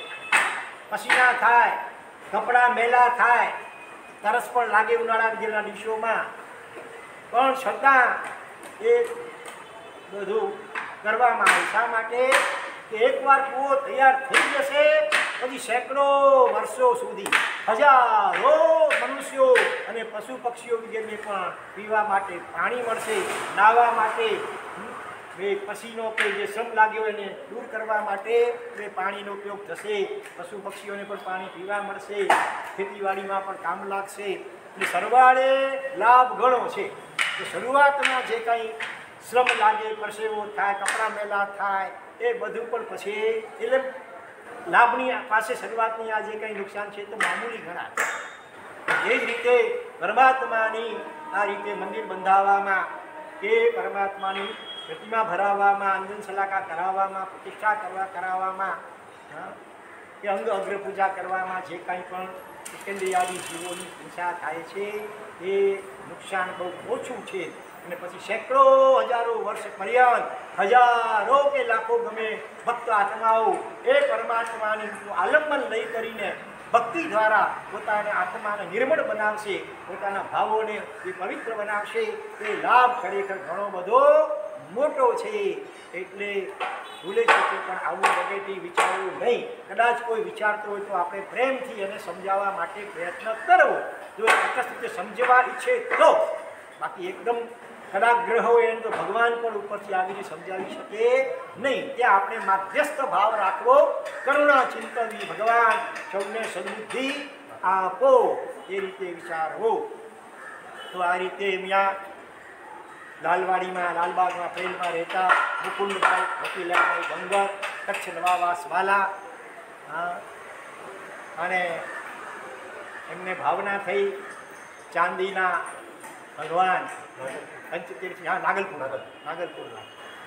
પસીના થાય, કપડાં મેલા થાય, તરસ પણ લાગે ઉનાળા જેના દિવસોમાં, પણ છતાં એ બધું કરવામાં આવે. શા માટે? કે એકવાર કૂવો તૈયાર થઈ જશે પછી સેંકડો વર્ષો સુધી હજારો મનુષ્યો અને પશુ પક્ષીઓ વગેરેને પણ પીવા માટે પાણી મળશે, નાહવા માટે એ પસીનો કે જે શ્રમ લાગ્યો એને દૂર કરવા માટે એ પાણીનો ઉપયોગ થશે. પશુ પક્ષીઓને પણ પાણી પીવા મળશે, ખેતીવાડીમાં પણ કામ લાગશે. એટલે સરવાળે લાભ ઘણો છે. તો શરૂઆતમાં જે કંઈ શ્રમ લાગે, પરસેવો થાય, કપડાં મેલા થાય, એ બધું પણ પછી એટલે લાભની પાસે શરૂઆતની આ જે કંઈ નુકસાન છે તો મામૂલી ગણાય. એ જ રીતે પરમાત્માની આ રીતે મંદિર બંધાવવામાં કે પરમાત્માની પ્રતિમા ભરાવવામાં, અંજન સલાકા કરાવવામાં, પ્રતિષ્ઠા કરવા કરાવવામાં કે અંગ અગ્ર પૂજા કરવામાં જે કાંઈ પણ સેકન્ડરી જીવોની હિંસા થાય છે એ નુકસાન બહુ ઓછું છે. અને પછી સેંકડો હજારો વર્ષ પર્યંત હજારો કે લાખો ગમે ભક્ત આત્માઓ એ પરમાત્માની આલંબન લઈ કરીને ભક્તિ દ્વારા પોતાના આત્માને નિર્મળ બનાવશે, પોતાના ભાવોને એ પવિત્ર બનાવશે. એ લાભ ખરેખર ઘણો બધો મોટો છે. એટલે ભૂલે છે કે પણ આવું નેગેટિવ વિચારવું નહીં. કદાચ કોઈ વિચારતો હોય તો આપણે પ્રેમથી એને સમજાવવા માટે પ્રયત્ન કરવો. જો ચોક્કસ રીતે સમજવા ઈચ્છે તો, બાકી એકદમ કદાગ્રહ હોય એને તો ભગવાન પણ ઉપરથી આવીને સમજાવી શકે નહીં. ત્યાં આપણે માધ્યસ્થ ભાવ રાખવો, કરુણા ચિંતવી, ભગવાન સૌને સદબુદ્ધિ આપો એ રીતે વિચારવો. તો આ રીતે અહીંયા લાલવાડીમાં, લાલબાગમાં પ્રેમમાં રહેતા મુકુંદભાઈ વકીલાભાઈ બંગર, કચ્છ નવાવાસવાલા, અને એમને ભાવના થઈ ચાંદીના ભગવાન પંચતીર્થ નાગલપુર નાગલપુરના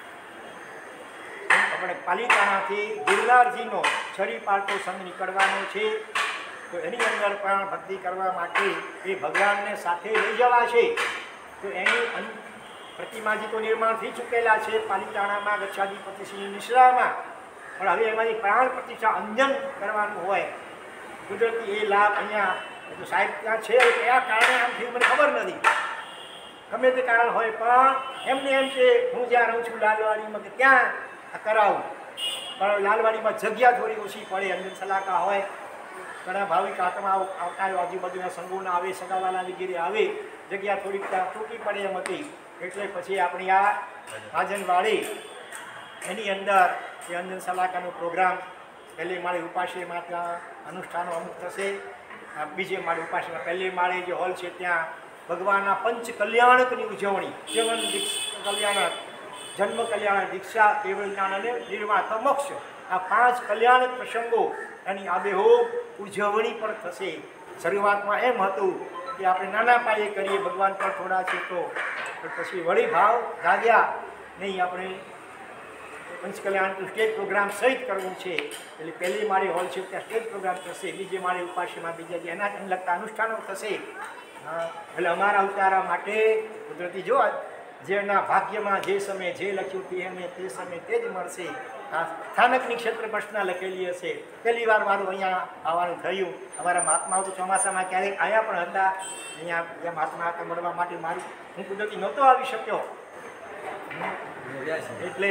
આપણે પાલિતાણાથી ગિરનારજીનો છરી પાલતો સંઘ નીકળવાનો છે. તો એની અંદર પણ ભક્તિ કરવા માટે એ ભગવાનને સાથે લઈ જવા છે. તો એની પ્રતિમાજી તો નિર્માણ થઈ ચૂકેલા છે પાલિતાણામાં ગચ્છાધિપતિશ્રી નિશ્રામાં, પણ હવે એમાંથી પ્રાણ પ્રતિષ્ઠા અંજન કરવાનું હોય કુદરતી એ લાભ અહીંયા તો સાહેબ ત્યાં છે. કયા કારણે આમ થયું મને ખબર નથી, ગમે તે કારણ હોય, પણ એમને એમ કે હું જ્યાં રહું છું લાલવાડીમાં કે ત્યાં કરાવું, પણ લાલવાડીમાં જગ્યા થોડી ઓછી પડે, અંજન સલાકા હોય, ઘણા ભાવિક આત્મા આવતા આજુબાજુના સંગોના આવે, સગાવાલા વગેરે આવે, જગ્યા થોડીક ત્યાં ટૂંકી પડે એમ હતી. એટલે પછી આપણી આ રાજનવાડી એની અંદર એ અંજન સલાકાનો પ્રોગ્રામ પહેલી માળે ઉપાશ્રયમાં ત્યાં અનુષ્ઠાનો અમુક થશે. બીજે માળે ઉપાશ્રયમાં પહેલી માળે જે હોલ છે ત્યાં ભગવાનના પંચ કલ્યાણકની ઉજવણી, જીવન કલ્યાણક, જન્મ કલ્યાણક, દીક્ષા, કેવળ જ્ઞાન અને નિર્વાણ મોક્ષ, આ પાંચ કલ્યાણક પ્રસંગો એની આબેહૂબ ઉજવણી પણ થશે. શરૂઆતમાં એમ હતું કે આપણે નાના પાયે કરીએ, ભગવાન પણ થોડા છે તો પછી વળી ભાવ જાગ્યા નહીં, આપણે પંચકલ્યાણનું સ્ટેજ પ્રોગ્રામ સહિત કરવું છે. એટલે પહેલી માળી હોલ છે ત્યાં સ્ટેજ પ્રોગ્રામ થશે, બીજી માળી ઉપાશ્યમાં બીજા જે એના લગતા અનુષ્ઠાનો થશે. એટલે અમારા ઉતારા માટે કુદરતી જો જેના ભાગ્યમાં જે સમયે જે લખ્યું તે એમને તે સમયે તે જ મળશે. આ સ્થાનકની ક્ષેત્ર પ્રશ્ન લખેલી હશે. પહેલી વાર મારું અહીંયા આવવાનું થયું. અમારા મહાત્માઓ તો ચોમાસામાં ક્યારેક આવ્યા પણ હતા, અહીંયા બીજા મહાત્મા હતા મળવા માટે. મારું હું કુદરતી નહોતો આવી શક્યો, એટલે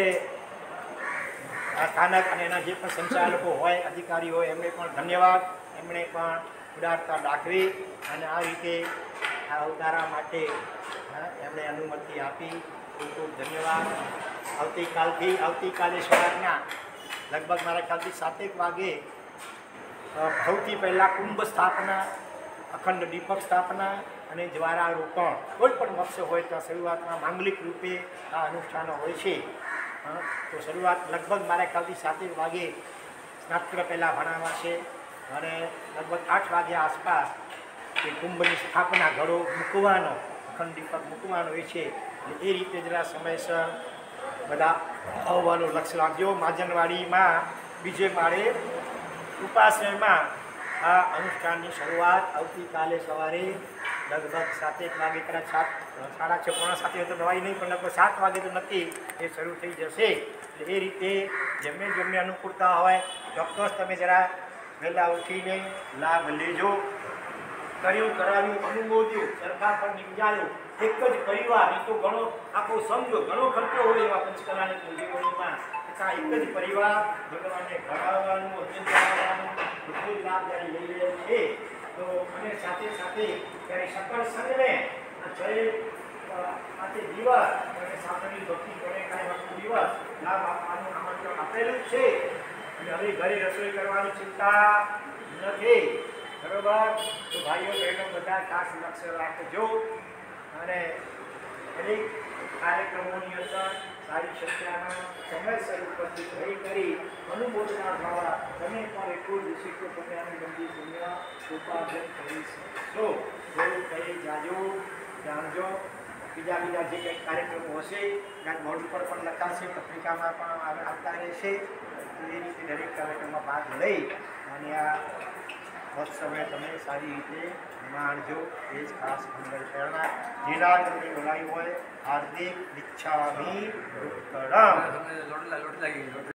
આ સ્થાનક અને એના જે પણ સંચાલકો હોય, અધિકારી હોય, એમને પણ ધન્યવાદ. એમણે પણ ઉદારતા દાખવી અને આ રીતે આ અવતારા માટે એમણે અનુમતિ આપી. ખૂબ ખૂબ ધન્યવાદ. આવતીકાલથી આવતીકાલે સવારના લગભગ મારા ખ્યાલથી સાતેક વાગે સૌથી પહેલાં કુંભ સ્થાપના, અખંડ દીપક સ્થાપના અને જ્વારારોપણ, કોઈ પણ મત્સ્ય હોય તો શરૂઆતમાં માંગલિક રૂપે આ અનુષ્ઠાનો હોય છે. તો શરૂઆત લગભગ મારા ખ્યાલથી સાતેક વાગે સ્નાત્ર પહેલાં ભણાવાશે અને લગભગ આઠ વાગ્યા આસપાસ એ કુંભની સ્થાપના ઘડો મૂકવાનો, અખંડ દીપક મૂકવાનો હોય છે. એ રીતે જરા સમયસર બધા આવવાનું લક્ષ્ય રાખજો. માજનવાડીમાં બીજે માળે ઉપાશ્રયમાં આ અનુષ્ઠાનની શરૂઆત આવતીકાલે સવારે લગભગ સાતેક વાગે કદાચ સાત સાડા છ પોણા સાતે તો દવાઈ નહીં, પણ લગભગ સાત વાગે તો નક્કી એ શરૂ થઈ જશે. એટલે એ રીતે જેમને જેમને અનુકૂળતા હોય ચોક્કસ તમે જરા વહેલા ઉઠીને લાભ લેજો. કર્યું કરાવ્યું અનુભવ્યું સરકાર પર નિમજાયું એક જ પરિવાર, એ તો ઘણો આખો સમજો ઘણો ખર્ચો હોય એવા પંચકલાની પૂંજીઓમાં, તથા એક જ પરિવાર ભગવાનને ઘડાવવાનું અર્જન કરાવવાનું બધું જ લાભ જ્યારે લઈ રહ્યા છે. તો અને સાથે સાથે ત્યારે સકળ સંઘને જય આજે દિવસ અને સાતમી ભક્તિ કરે કાંઈ આખો દિવસ લાભ આપવાનું આમંત્રણ આપેલું છે. અને હવે ઘરે રસોઈ કરવાની ચિંતા નથી, બરોબર? તો ભાઈઓ બહેનો બધા ખાસ લક્ષ્ય રાખજો અને દરેક કાર્યક્રમોની અંદર સારી સંખ્યામાં સમયસર ઉપસ્થિત રહી કરી અનુમોદના દ્વારા તમે પણ એટલું જ વિશિષ્ટ પ્રકારની ગંભીર પુણ્ય ઉપાર્જન કરી શકશો. એવું કહી જાજો, જાણજો. બીજા બીજા જે કંઈક કાર્યક્રમો હશે ત્યાં બોર્ડ ઉપર પણ લખાશે, પત્રિકામાં પણ આવતા રહેશે. તો એ રીતે દરેક કાર્યક્રમમાં ભાગ લઈ અને આ મહોત્સવને તમે સારી રીતે માણજો. એ જ ખાસ મંગળ પ્રેરણા જેના તમને બોલાવી હોય હાર્દિક દીક્ષામી